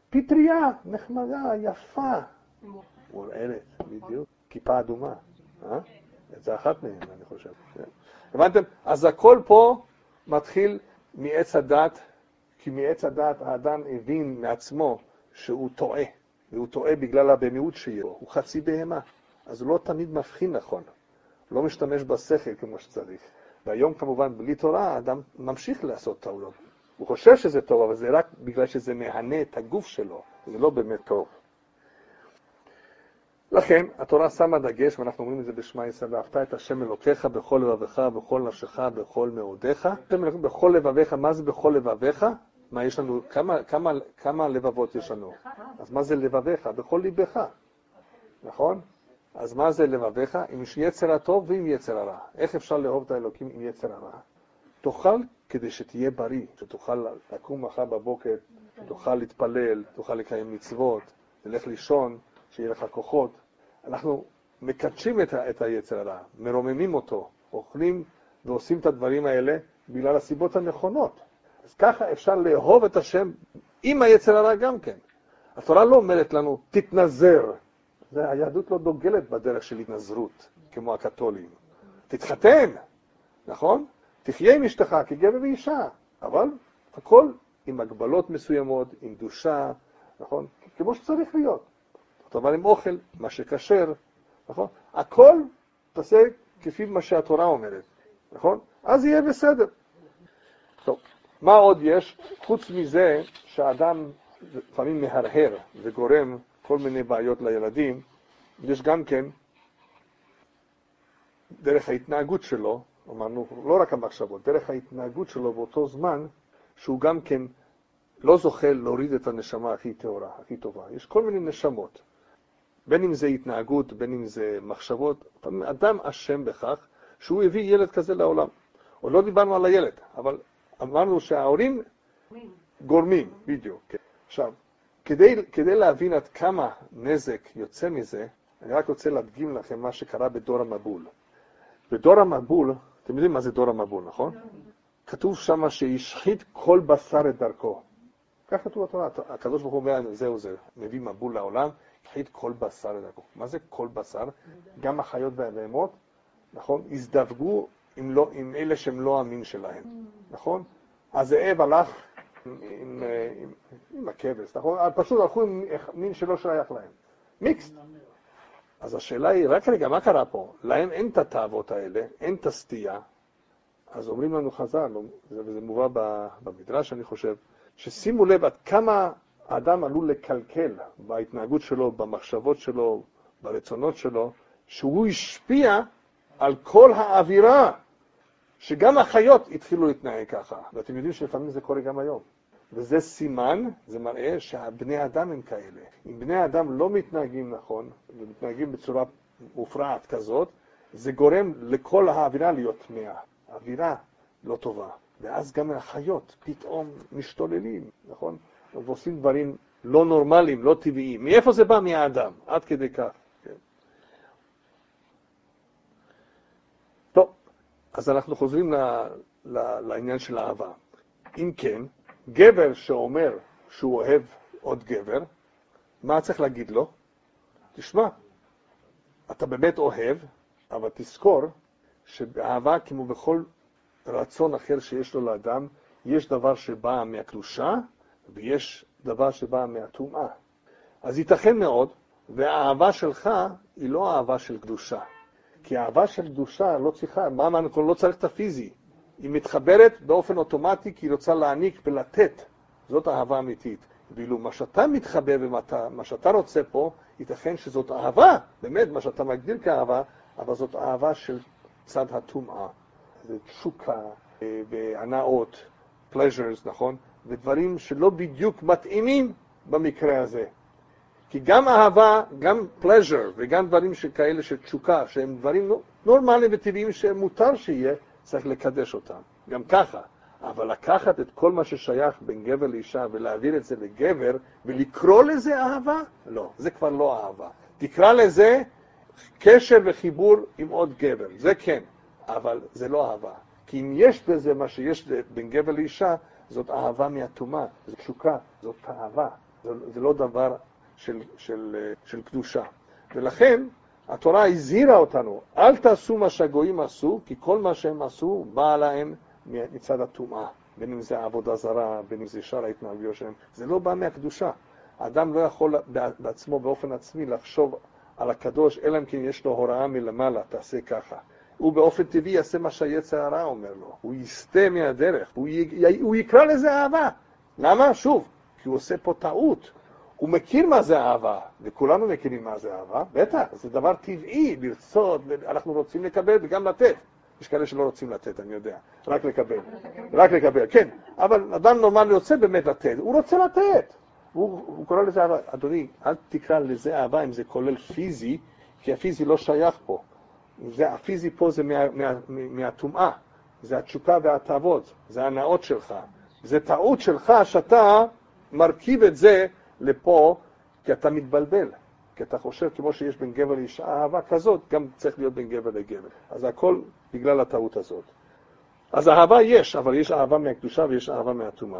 פטריה, נחמדה, יפה. מורעלת, בדיוק. כיפה אדומה. זה אחת מהן, אני חושב. הבנתם? אז הכל פה מתחיל מעץ הדת, כי מעץ הדת האדם הבין מעצמו שהוא טועה, והוא טועה בגלל הבהמיות שיהיה. הוא חצי בהמה, אז הוא לא תמיד מבחין נכון. הוא לא משתמש בשכל כמו שצריך. והיום כמובן בלי תורה האדם ממשיך לעשות טעויות. הוא חושב שזה טוב, אבל זה רק בגלל שזה מהנה את הגוף שלו. זה לא באמת טוב. לכן, התורה שמה דגש, ואנחנו אומרים את זה בשמע ישראל, ואהבת את השם אלוקיך בכל לבבך, בכל נפשך, בכל מאודיך. בכל לבביך, מה זה בכל לבביך? מה יש לנו? כמה לבבות יש לנו? אז מה זה לבביך? בכל ליבך. נכון? אז מה זה לבביך? עם יצר הטוב ועם יצר הרע. איך אפשר לאהוב את האלוקים עם יצר הרע? תאכל כדי שתהיה בריא, שתוכל לקום מחר בבוקר, שתוכל להתפלל, תוכל לקיים מצוות, תלך לישון, שיהיה לך כוחות. אנחנו מקדשים את היצר הרע, מרוממים אותו, אוכלים ועושים את הדברים האלה בגלל הסיבות הנכונות. אז ככה אפשר לאהוב את השם עם היצר הרע גם כן. התורה לא אומרת לנו, תתנזר. היהדות לא דוגלת בדרך של התנזרות, כמו הקתולים. תתחתן, נכון? תחיה עם אשתך כגבר ואישה, אבל הכל עם הגבלות מסוימות, עם קדושה, נכון? כמו שצריך להיות. אבל עם אוכל, מה שכשר, נכון? הכל תעשה כפי מה שהתורה אומרת, נכון? אז יהיה בסדר. טוב, מה עוד יש? חוץ מזה שהאדם לפעמים מהרהר וגורם כל מיני בעיות לילדים, יש גם כן דרך ההתנהגות שלו, אמרנו, לא רק המחשבות, דרך ההתנהגות שלו באותו זמן, שהוא גם כן לא זוכה להוריד את הנשמה הכי טהורה, הכי טובה. יש כל מיני נשמות. בין אם זה התנהגות, בין אם זה מחשבות, אדם אשם בכך שהוא הביא ילד כזה לעולם. עוד לא דיברנו על הילד, אבל אמרנו שההורים גורמים, בדיוק. עכשיו, כדי להבין עד כמה נזק יוצא מזה, אני רק רוצה להדגים לכם מה שקרה בדור המבול. בדור המבול, אתם יודעים מה זה דור המבול, נכון? כתוב שם שישחית כל בשר את דרכו. כך כתוב בתורה, הקדוש ברוך הוא אומר, זהו זה, מביא מבול לעולם, ישחית כל בשר את דרכו. מה זה כל בשר? גם החיות והבהמות, נכון? הזדווגו עם אלה שהם לא המין שלהם, נכון? הזאב הלך עם הכבש, נכון? פשוט הלכו עם מין שלא שייך להם. מיקס. אז השאלה היא, רק רגע, מה קרה פה? להם אין את התאוות האלה, אין את הסטייה. אז אומרים לנו חז"ל, וזה מובא במדרש אני חושב, ששימו לב עד כמה האדם עלול לקלקל בהתנהגות שלו, במחשבות שלו, ברצונות שלו, שהוא השפיע על כל האווירה, שגם החיות התחילו להתנהג ככה. ואתם יודעים שלפעמים זה קורה גם היום. וזה סימן, זה מראה שהבני אדם הם כאלה. אם בני אדם לא מתנהגים נכון, ומתנהגים בצורה מופרעת כזאת, זה גורם לכל האווירה להיות טמאה. האווירה לא טובה. ואז גם החיות פתאום משתוללים, נכון? ועושים דברים לא נורמליים, לא טבעיים. מאיפה זה בא? מהאדם, עד כדי כך. כן. טוב, אז אנחנו חוזרים לעניין של האהבה. אם כן, גבר שאומר שהוא אוהב עוד גבר, מה צריך להגיד לו? תשמע, אתה באמת אוהב, אבל תזכור שבאהבה כמו בכל רצון אחר שיש לו לאדם, יש דבר שבא מהקדושה ויש דבר שבא מהטומאה. אז ייתכן מאוד, והאהבה שלך היא לא אהבה של קדושה. כי האהבה של קדושה לא צריכה, מה אמרנו? לא צריך את הפיזי. היא מתחברת באופן אוטומטי כי היא רוצה להעניק ולתת. זאת אהבה אמיתית. ואילו מה שאתה מתחבר ומה שאתה רוצה פה, ייתכן שזאת אהבה, באמת מה שאתה מגדיר כאהבה, אבל זאת אהבה של צד הטומאה. זה תשוקה והנאות, pleasures, נכון? ודברים שלא בדיוק מתאימים במקרה הזה. כי גם אהבה, גם pleasure וגם דברים שכאלה של תשוקה, שהם דברים נורמליים וטבעיים שמותר שיהיה, צריך לקדש אותם. גם ככה. אבל לקחת את כל מה ששייך בין גבר לאישה ולהעביר את זה לגבר ולקרוא לזה אהבה? לא, זה כבר לא אהבה. תקרא לזה קשר וחיבור עם עוד גבר, זה כן, אבל זה לא אהבה. כי אם יש בזה מה שיש בין גבר לאישה, זאת אהבה מהטומאה, זאת תשוקה, זאת אהבה. זה לא דבר של קדושה. ולכן התורה הזהירה אותנו, אל תעשו מה שהגויים עשו, כי כל מה שהם עשו בא להם מצד הטומאה. בין אם זה עבודה זרה, בין אם זה שאר ההתנהגויות שלהם. זה לא בא מהקדושה. האדם לא יכול בעצמו, באופן עצמי, לחשוב על הקדוש, אלא אם כן יש לו הוראה מלמעלה, תעשה ככה. הוא באופן טבעי יעשה מה שהיצר הרע אומר לו. הוא יסתה מהדרך, הוא יקרא לזה אהבה. למה? שוב, כי הוא עושה פה טעות. הוא מכיר מה זה אהבה, וכולנו מכירים מה זה אהבה. בטח, זה דבר טבעי, לרצות, אנחנו רוצים לקבל וגם לתת. יש כאלה שלא רוצים לתת, אני יודע. רק לקבל. רק לקבל, כן. אבל אדם נורמלי רוצה באמת לתת. הוא רוצה לתת. הוא קורא לזה אהבה. אדוני, אל תקרא לזה אהבה אם זה כולל פיזי, כי הפיזי לא שייך פה. הפיזי פה זה מהטומאה. זה התשוקה והתאוות. זה הנאות שלך. זה טעות שלך שאתה מרכיב את זה לפה, כי אתה מתבלבל. כי אתה חושב כמו שיש בין גבר לאישה אהבה כזאת, גם צריך להיות בין גבר לגבר. אז הכל בגלל הטעות הזאת. אז אהבה יש, אבל יש אהבה מהקדושה ויש אהבה מהטומאה.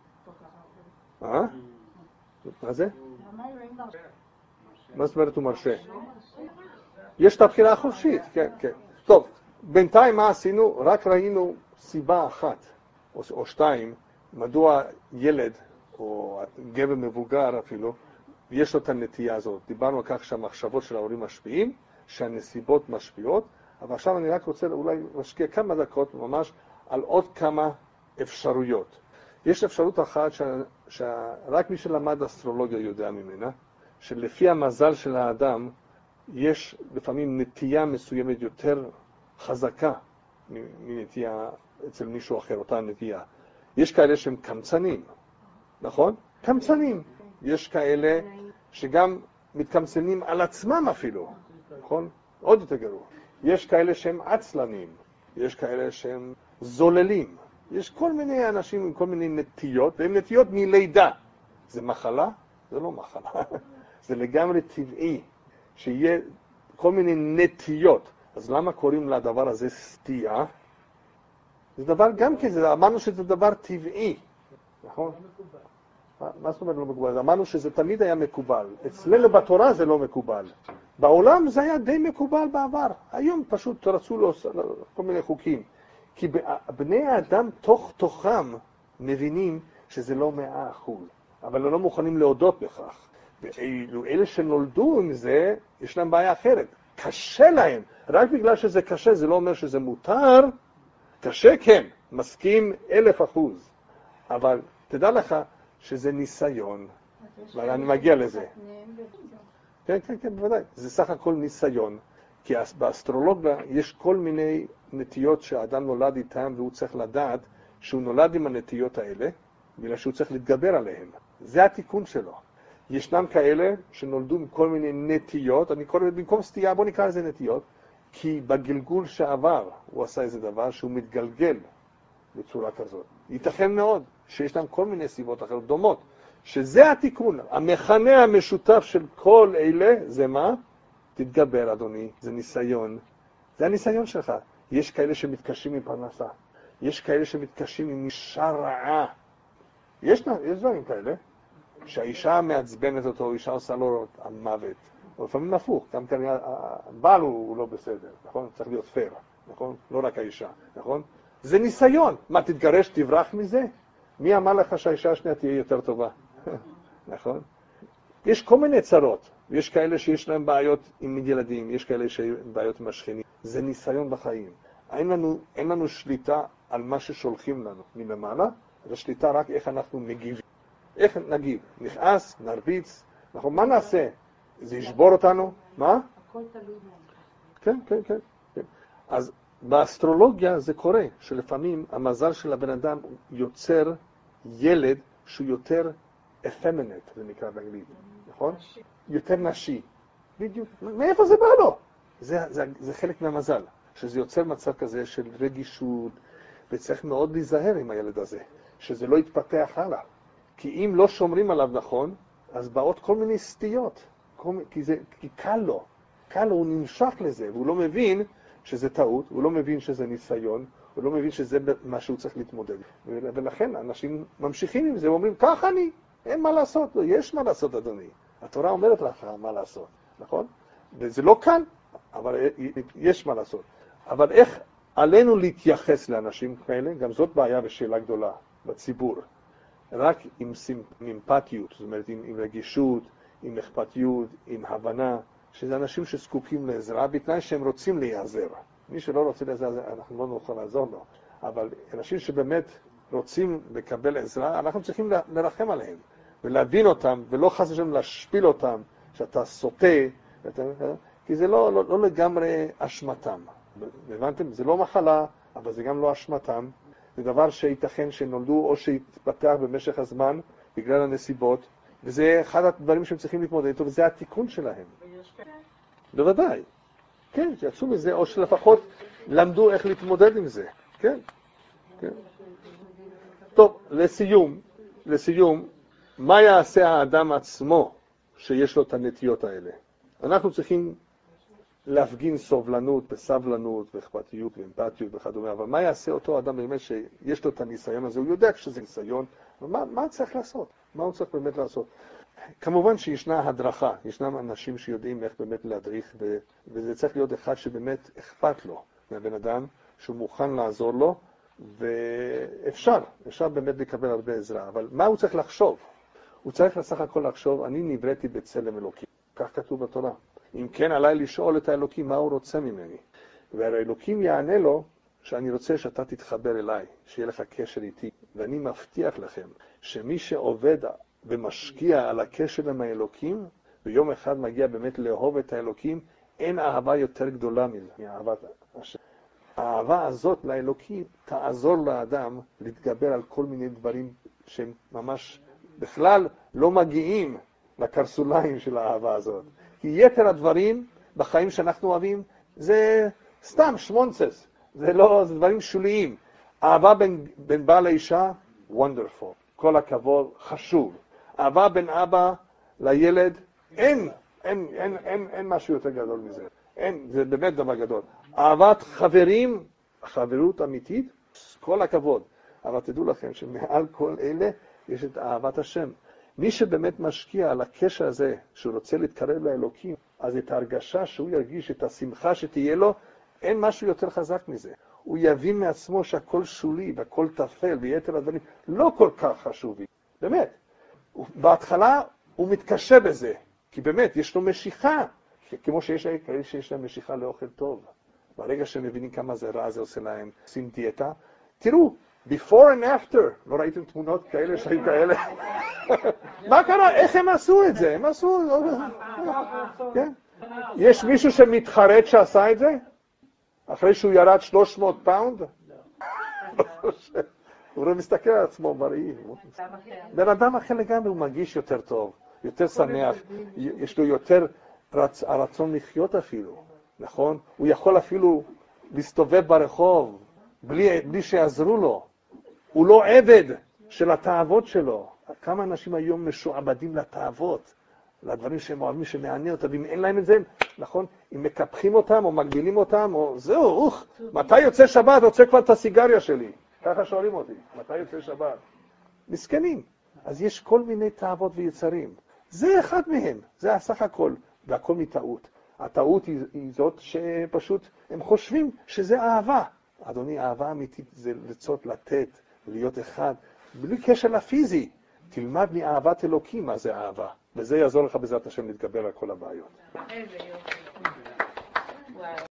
מה זה? מה זאת אומרת הוא מרשה? יש את הבחירה החופשית, כן, כן. טוב, בינתיים מה עשינו? רק ראינו סיבה אחת, או שתיים, מדוע ילד, או גבר מבוגר אפילו, יש לו את הנטייה הזאת. דיברנו על כך שהמחשבות של ההורים משפיעים, שהנסיבות משפיעות, אבל עכשיו אני רק רוצה אולי להשקיע כמה דקות ממש על עוד כמה אפשרויות. יש אפשרות אחת שרק מי שלמד אסטרולוגיה יודע ממנה, שלפי המזל של האדם יש לפעמים נטייה מסוימת יותר חזקה מנטייה אצל מישהו אחר, אותה נטייה. יש כאלה שהם קמצנים, נכון? קמצנים. יש כאלה שגם מתקמצנים על עצמם אפילו, נכון? עוד יותר גרוע. יש כאלה שהם עצלנים, יש כאלה שהם זוללים. יש כל מיני אנשים עם כל מיני נטיות, והן נטיות מלידה. זה מחלה? זה לא מחלה. זה לגמרי טבעי, שיהיה כל מיני נטיות. אז למה קוראים לדבר הזה סטייה? זה דבר גם כזה, אמרנו שזה דבר טבעי, נכון? מה זאת אומרת לא מקובל? אמרנו שזה תמיד היה מקובל. אצלנו בתורה זה לא מקובל. בעולם זה היה די מקובל בעבר. היום פשוט רצו לו כל מיני חוקים. כי בני האדם תוכם מבינים שזה לא 100%. אבל לא מוכנים להודות בכך. ואלה שנולדו עם זה, יש להם בעיה אחרת. קשה להם. רק בגלל שזה קשה, זה לא אומר שזה מותר. קשה כן, מסכים 1000%. אבל תדע לך, שזה ניסיון, ואני מגיע לזה. כן, כן, כן, בוודאי. זה סך הכל ניסיון, כי באסטרולוגיה יש כל מיני נטיות שהאדם נולד איתן, והוא צריך לדעת שהוא נולד עם הנטיות האלה, בגלל שהוא צריך להתגבר עליהן. זה התיקון שלו. ישנם כאלה שנולדו עם כל מיני נטיות, אני קורא במקום סטייה, בוא נקרא לזה נטיות, כי בגלגול שעבר הוא עשה איזה דבר שהוא מתגלגל בצורה כזאת. ייתכן מאוד שישנם כל מיני סיבות אחרות דומות, שזה התיקון. המכנה המשותף של כל אלה זה מה? תתגבר, אדוני, זה ניסיון. זה הניסיון שלך. יש כאלה שמתקשים עם פרנסה. יש כאלה שמתקשים עם אישה רעה. יש דברים כאלה, שהאישה מעצבנת אותו, אישה עושה לו המוות. או לפעמים הפוך, גם כנראה, הבעל הוא לא בסדר, נכון? צריך להיות פייר, נכון? לא רק האישה, נכון? זה ניסיון. מה, תתגרש, תברח מזה? מי אמר לך שהאישה השנייה תהיה יותר טובה? נכון? יש כל מיני צרות. יש כאלה שיש להם בעיות עם ילדים, יש כאלה שיש בעיות עם השכנים. זה ניסיון בחיים. אין לנו שליטה על מה ששולחים לנו מלמעלה, זה שליטה רק איך אנחנו מגיבים. איך נגיב? נכעס, נרביץ, נכון? מה נעשה? זה ישבור אותנו? מה? הכל תלוי מהם. כן, כן, כן, כן. אז באסטרולוגיה זה קורה, שלפעמים המזל של הבן אדם יוצר ילד שהוא יותר effeminate, זה נקרא באנגלית, נכון? יותר נשי. בדיוק. מאיפה זה בא לו? זה חלק מהמזל, שזה יוצר מצב כזה של רגישות, וצריך מאוד להיזהר עם הילד הזה, שזה לא יתפתח הלאה. כי אם לא שומרים עליו נכון, אז באות כל מיני סטיות, כי קל לו, הוא נמשך לזה, והוא לא מבין שזה טעות, הוא לא מבין שזה ניסיון, הוא לא מבין שזה מה שהוא צריך להתמודד. ולכן אנשים ממשיכים עם זה, ואומרים, כך אני, אין מה לעשות, לא, יש מה לעשות, אדוני. התורה אומרת לך מה לעשות, נכון? וזה לא קל, אבל יש מה לעשות. אבל איך עלינו להתייחס לאנשים כאלה? גם זאת בעיה ושאלה גדולה בציבור. רק עם אמפתיות, זאת אומרת, עם רגישות, עם אכפתיות, עם הבנה, שזה אנשים שזקוקים לעזרה, בתנאי שהם רוצים להיעזר. מי שלא רוצה לעזר, אנחנו לא נוכל לעזור לו. אבל אנשים שבאמת רוצים לקבל עזרה, אנחנו צריכים לרחם עליהם, ולהבין אותם, ולא חס ושלום להשפיל אותם, שאתה סוטה, כי זה לא לגמרי אשמתם. הבנתם? זה לא מחלה, אבל זה גם לא אשמתם. זה דבר שייתכן שנולדו או שהתפתח במשך הזמן, בגלל הנסיבות, וזה אחד הדברים שהם צריכים להתמודד איתו, וזה התיקון שלהם. בוודאי. כן, שיצאו מזה, או שלפחות למדו איך להתמודד עם זה. כן, כן. טוב, לסיום, מה יעשה האדם עצמו שיש לו את הנטיות האלה? אנחנו צריכים להפגין סובלנות וסבלנות ואכפתיות ואמפתיות וכדומה, אבל מה יעשה אותו אדם באמת שיש לו את הניסיון הזה? הוא יודע שזה ניסיון, אבל מה צריך לעשות? מה הוא צריך באמת לעשות? כמובן שישנה הדרכה, ישנם אנשים שיודעים איך באמת להדריך, וזה צריך להיות אחד שבאמת אכפת לו מהבן אדם, שהוא מוכן לעזור לו, ואפשר באמת לקבל הרבה עזרה, אבל מה הוא צריך לחשוב? הוא צריך לסך הכל לחשוב, אני נבראתי בצלם אלוקים, כך כתוב בתורה. אם כן, עליי לשאול את האלוקים מה הוא רוצה ממני. והאלוקים יענה לו שאני רוצה שאתה תתחבר אליי, שיהיה לך קשר איתי. ואני מבטיח לכם שמי שעובד ומשקיע על הקשר עם האלוקים, ביום אחד מגיע באמת לאהוב את האלוקים, אין אהבה יותר גדולה מאהבת השם. האהבה הזאת לאלוקים תעזור לאדם להתגבר על כל מיני דברים שהם ממש בכלל לא מגיעים לקרסוליים של האהבה הזאת. כי יתר הדברים בחיים שאנחנו אוהבים זה סתם שמונצס, זה דברים שוליים. אהבה בין בעל לאישה, wonderful, כל הכבוד, חשוב. אהבה בין אבא לילד, אין משהו יותר גדול מזה. זה באמת דבר גדול. אהבת חברים, חברות אמיתית, כל הכבוד. אבל תדעו לכם שמעל כל אלה יש את אהבת השם. מי שבאמת משקיע על הקשר הזה, שהוא רוצה להתקרב לאלוקים, אז את ההרגשה שהוא ירגיש, את השמחה שתהיה לו, אין משהו יותר חזק מזה. הוא יבין מעצמו שהכל שולי והכל תפל ויתר הדברים לא כל כך חשובים. באמת. בהתחלה הוא מתקשה בזה, כי באמת יש לו משיכה, כמו שיש להם משיכה לאוכל טוב. ברגע שהם מבינים כמה זה רע, זה עושה להם, עושים דיאטה. תראו, before and after, לא ראיתם תמונות כאלה שהיו כאלה? מה קרה? איך הם עשו את זה? הם עשו... כן? יש מישהו שמתחרט שעשה את זה? אחרי שהוא ירד 300 פאונד? הוא לא מסתכל על עצמו בראי. בן אדם אחר לגמרי הוא מרגיש יותר טוב, יותר שמח, יש לו יותר הרצון לחיות אפילו, נכון? הוא יכול אפילו להסתובב ברחוב בלי שיעזרו לו. הוא לא עבד של התאוות שלו. כמה אנשים היום משועבדים לתאוות, לדברים שהם אוהבים שמעניין אותם, ואם אין להם את זה, נכון? אם מקפחים אותם או מגבילים אותם, או זהו, מתי יוצא שבת? רוצה כבר את הסיגריה שלי. ככה שואלים אותי, מתי יוצא שבת? מסכנים. אז יש כל מיני תאוות ויצרים. זה אחד מהם, זה הסך הכל, והכל מטעות. הטעות היא זאת שפשוט הם חושבים שזה אהבה. אדוני, אהבה אמיתית זה רצות לתת, להיות אחד, בלי קשר לפיזי. תלמד מאהבת אלוקים מה זה אהבה, וזה יעזור לך בעזרת השם להתגבר על כל הבעיות.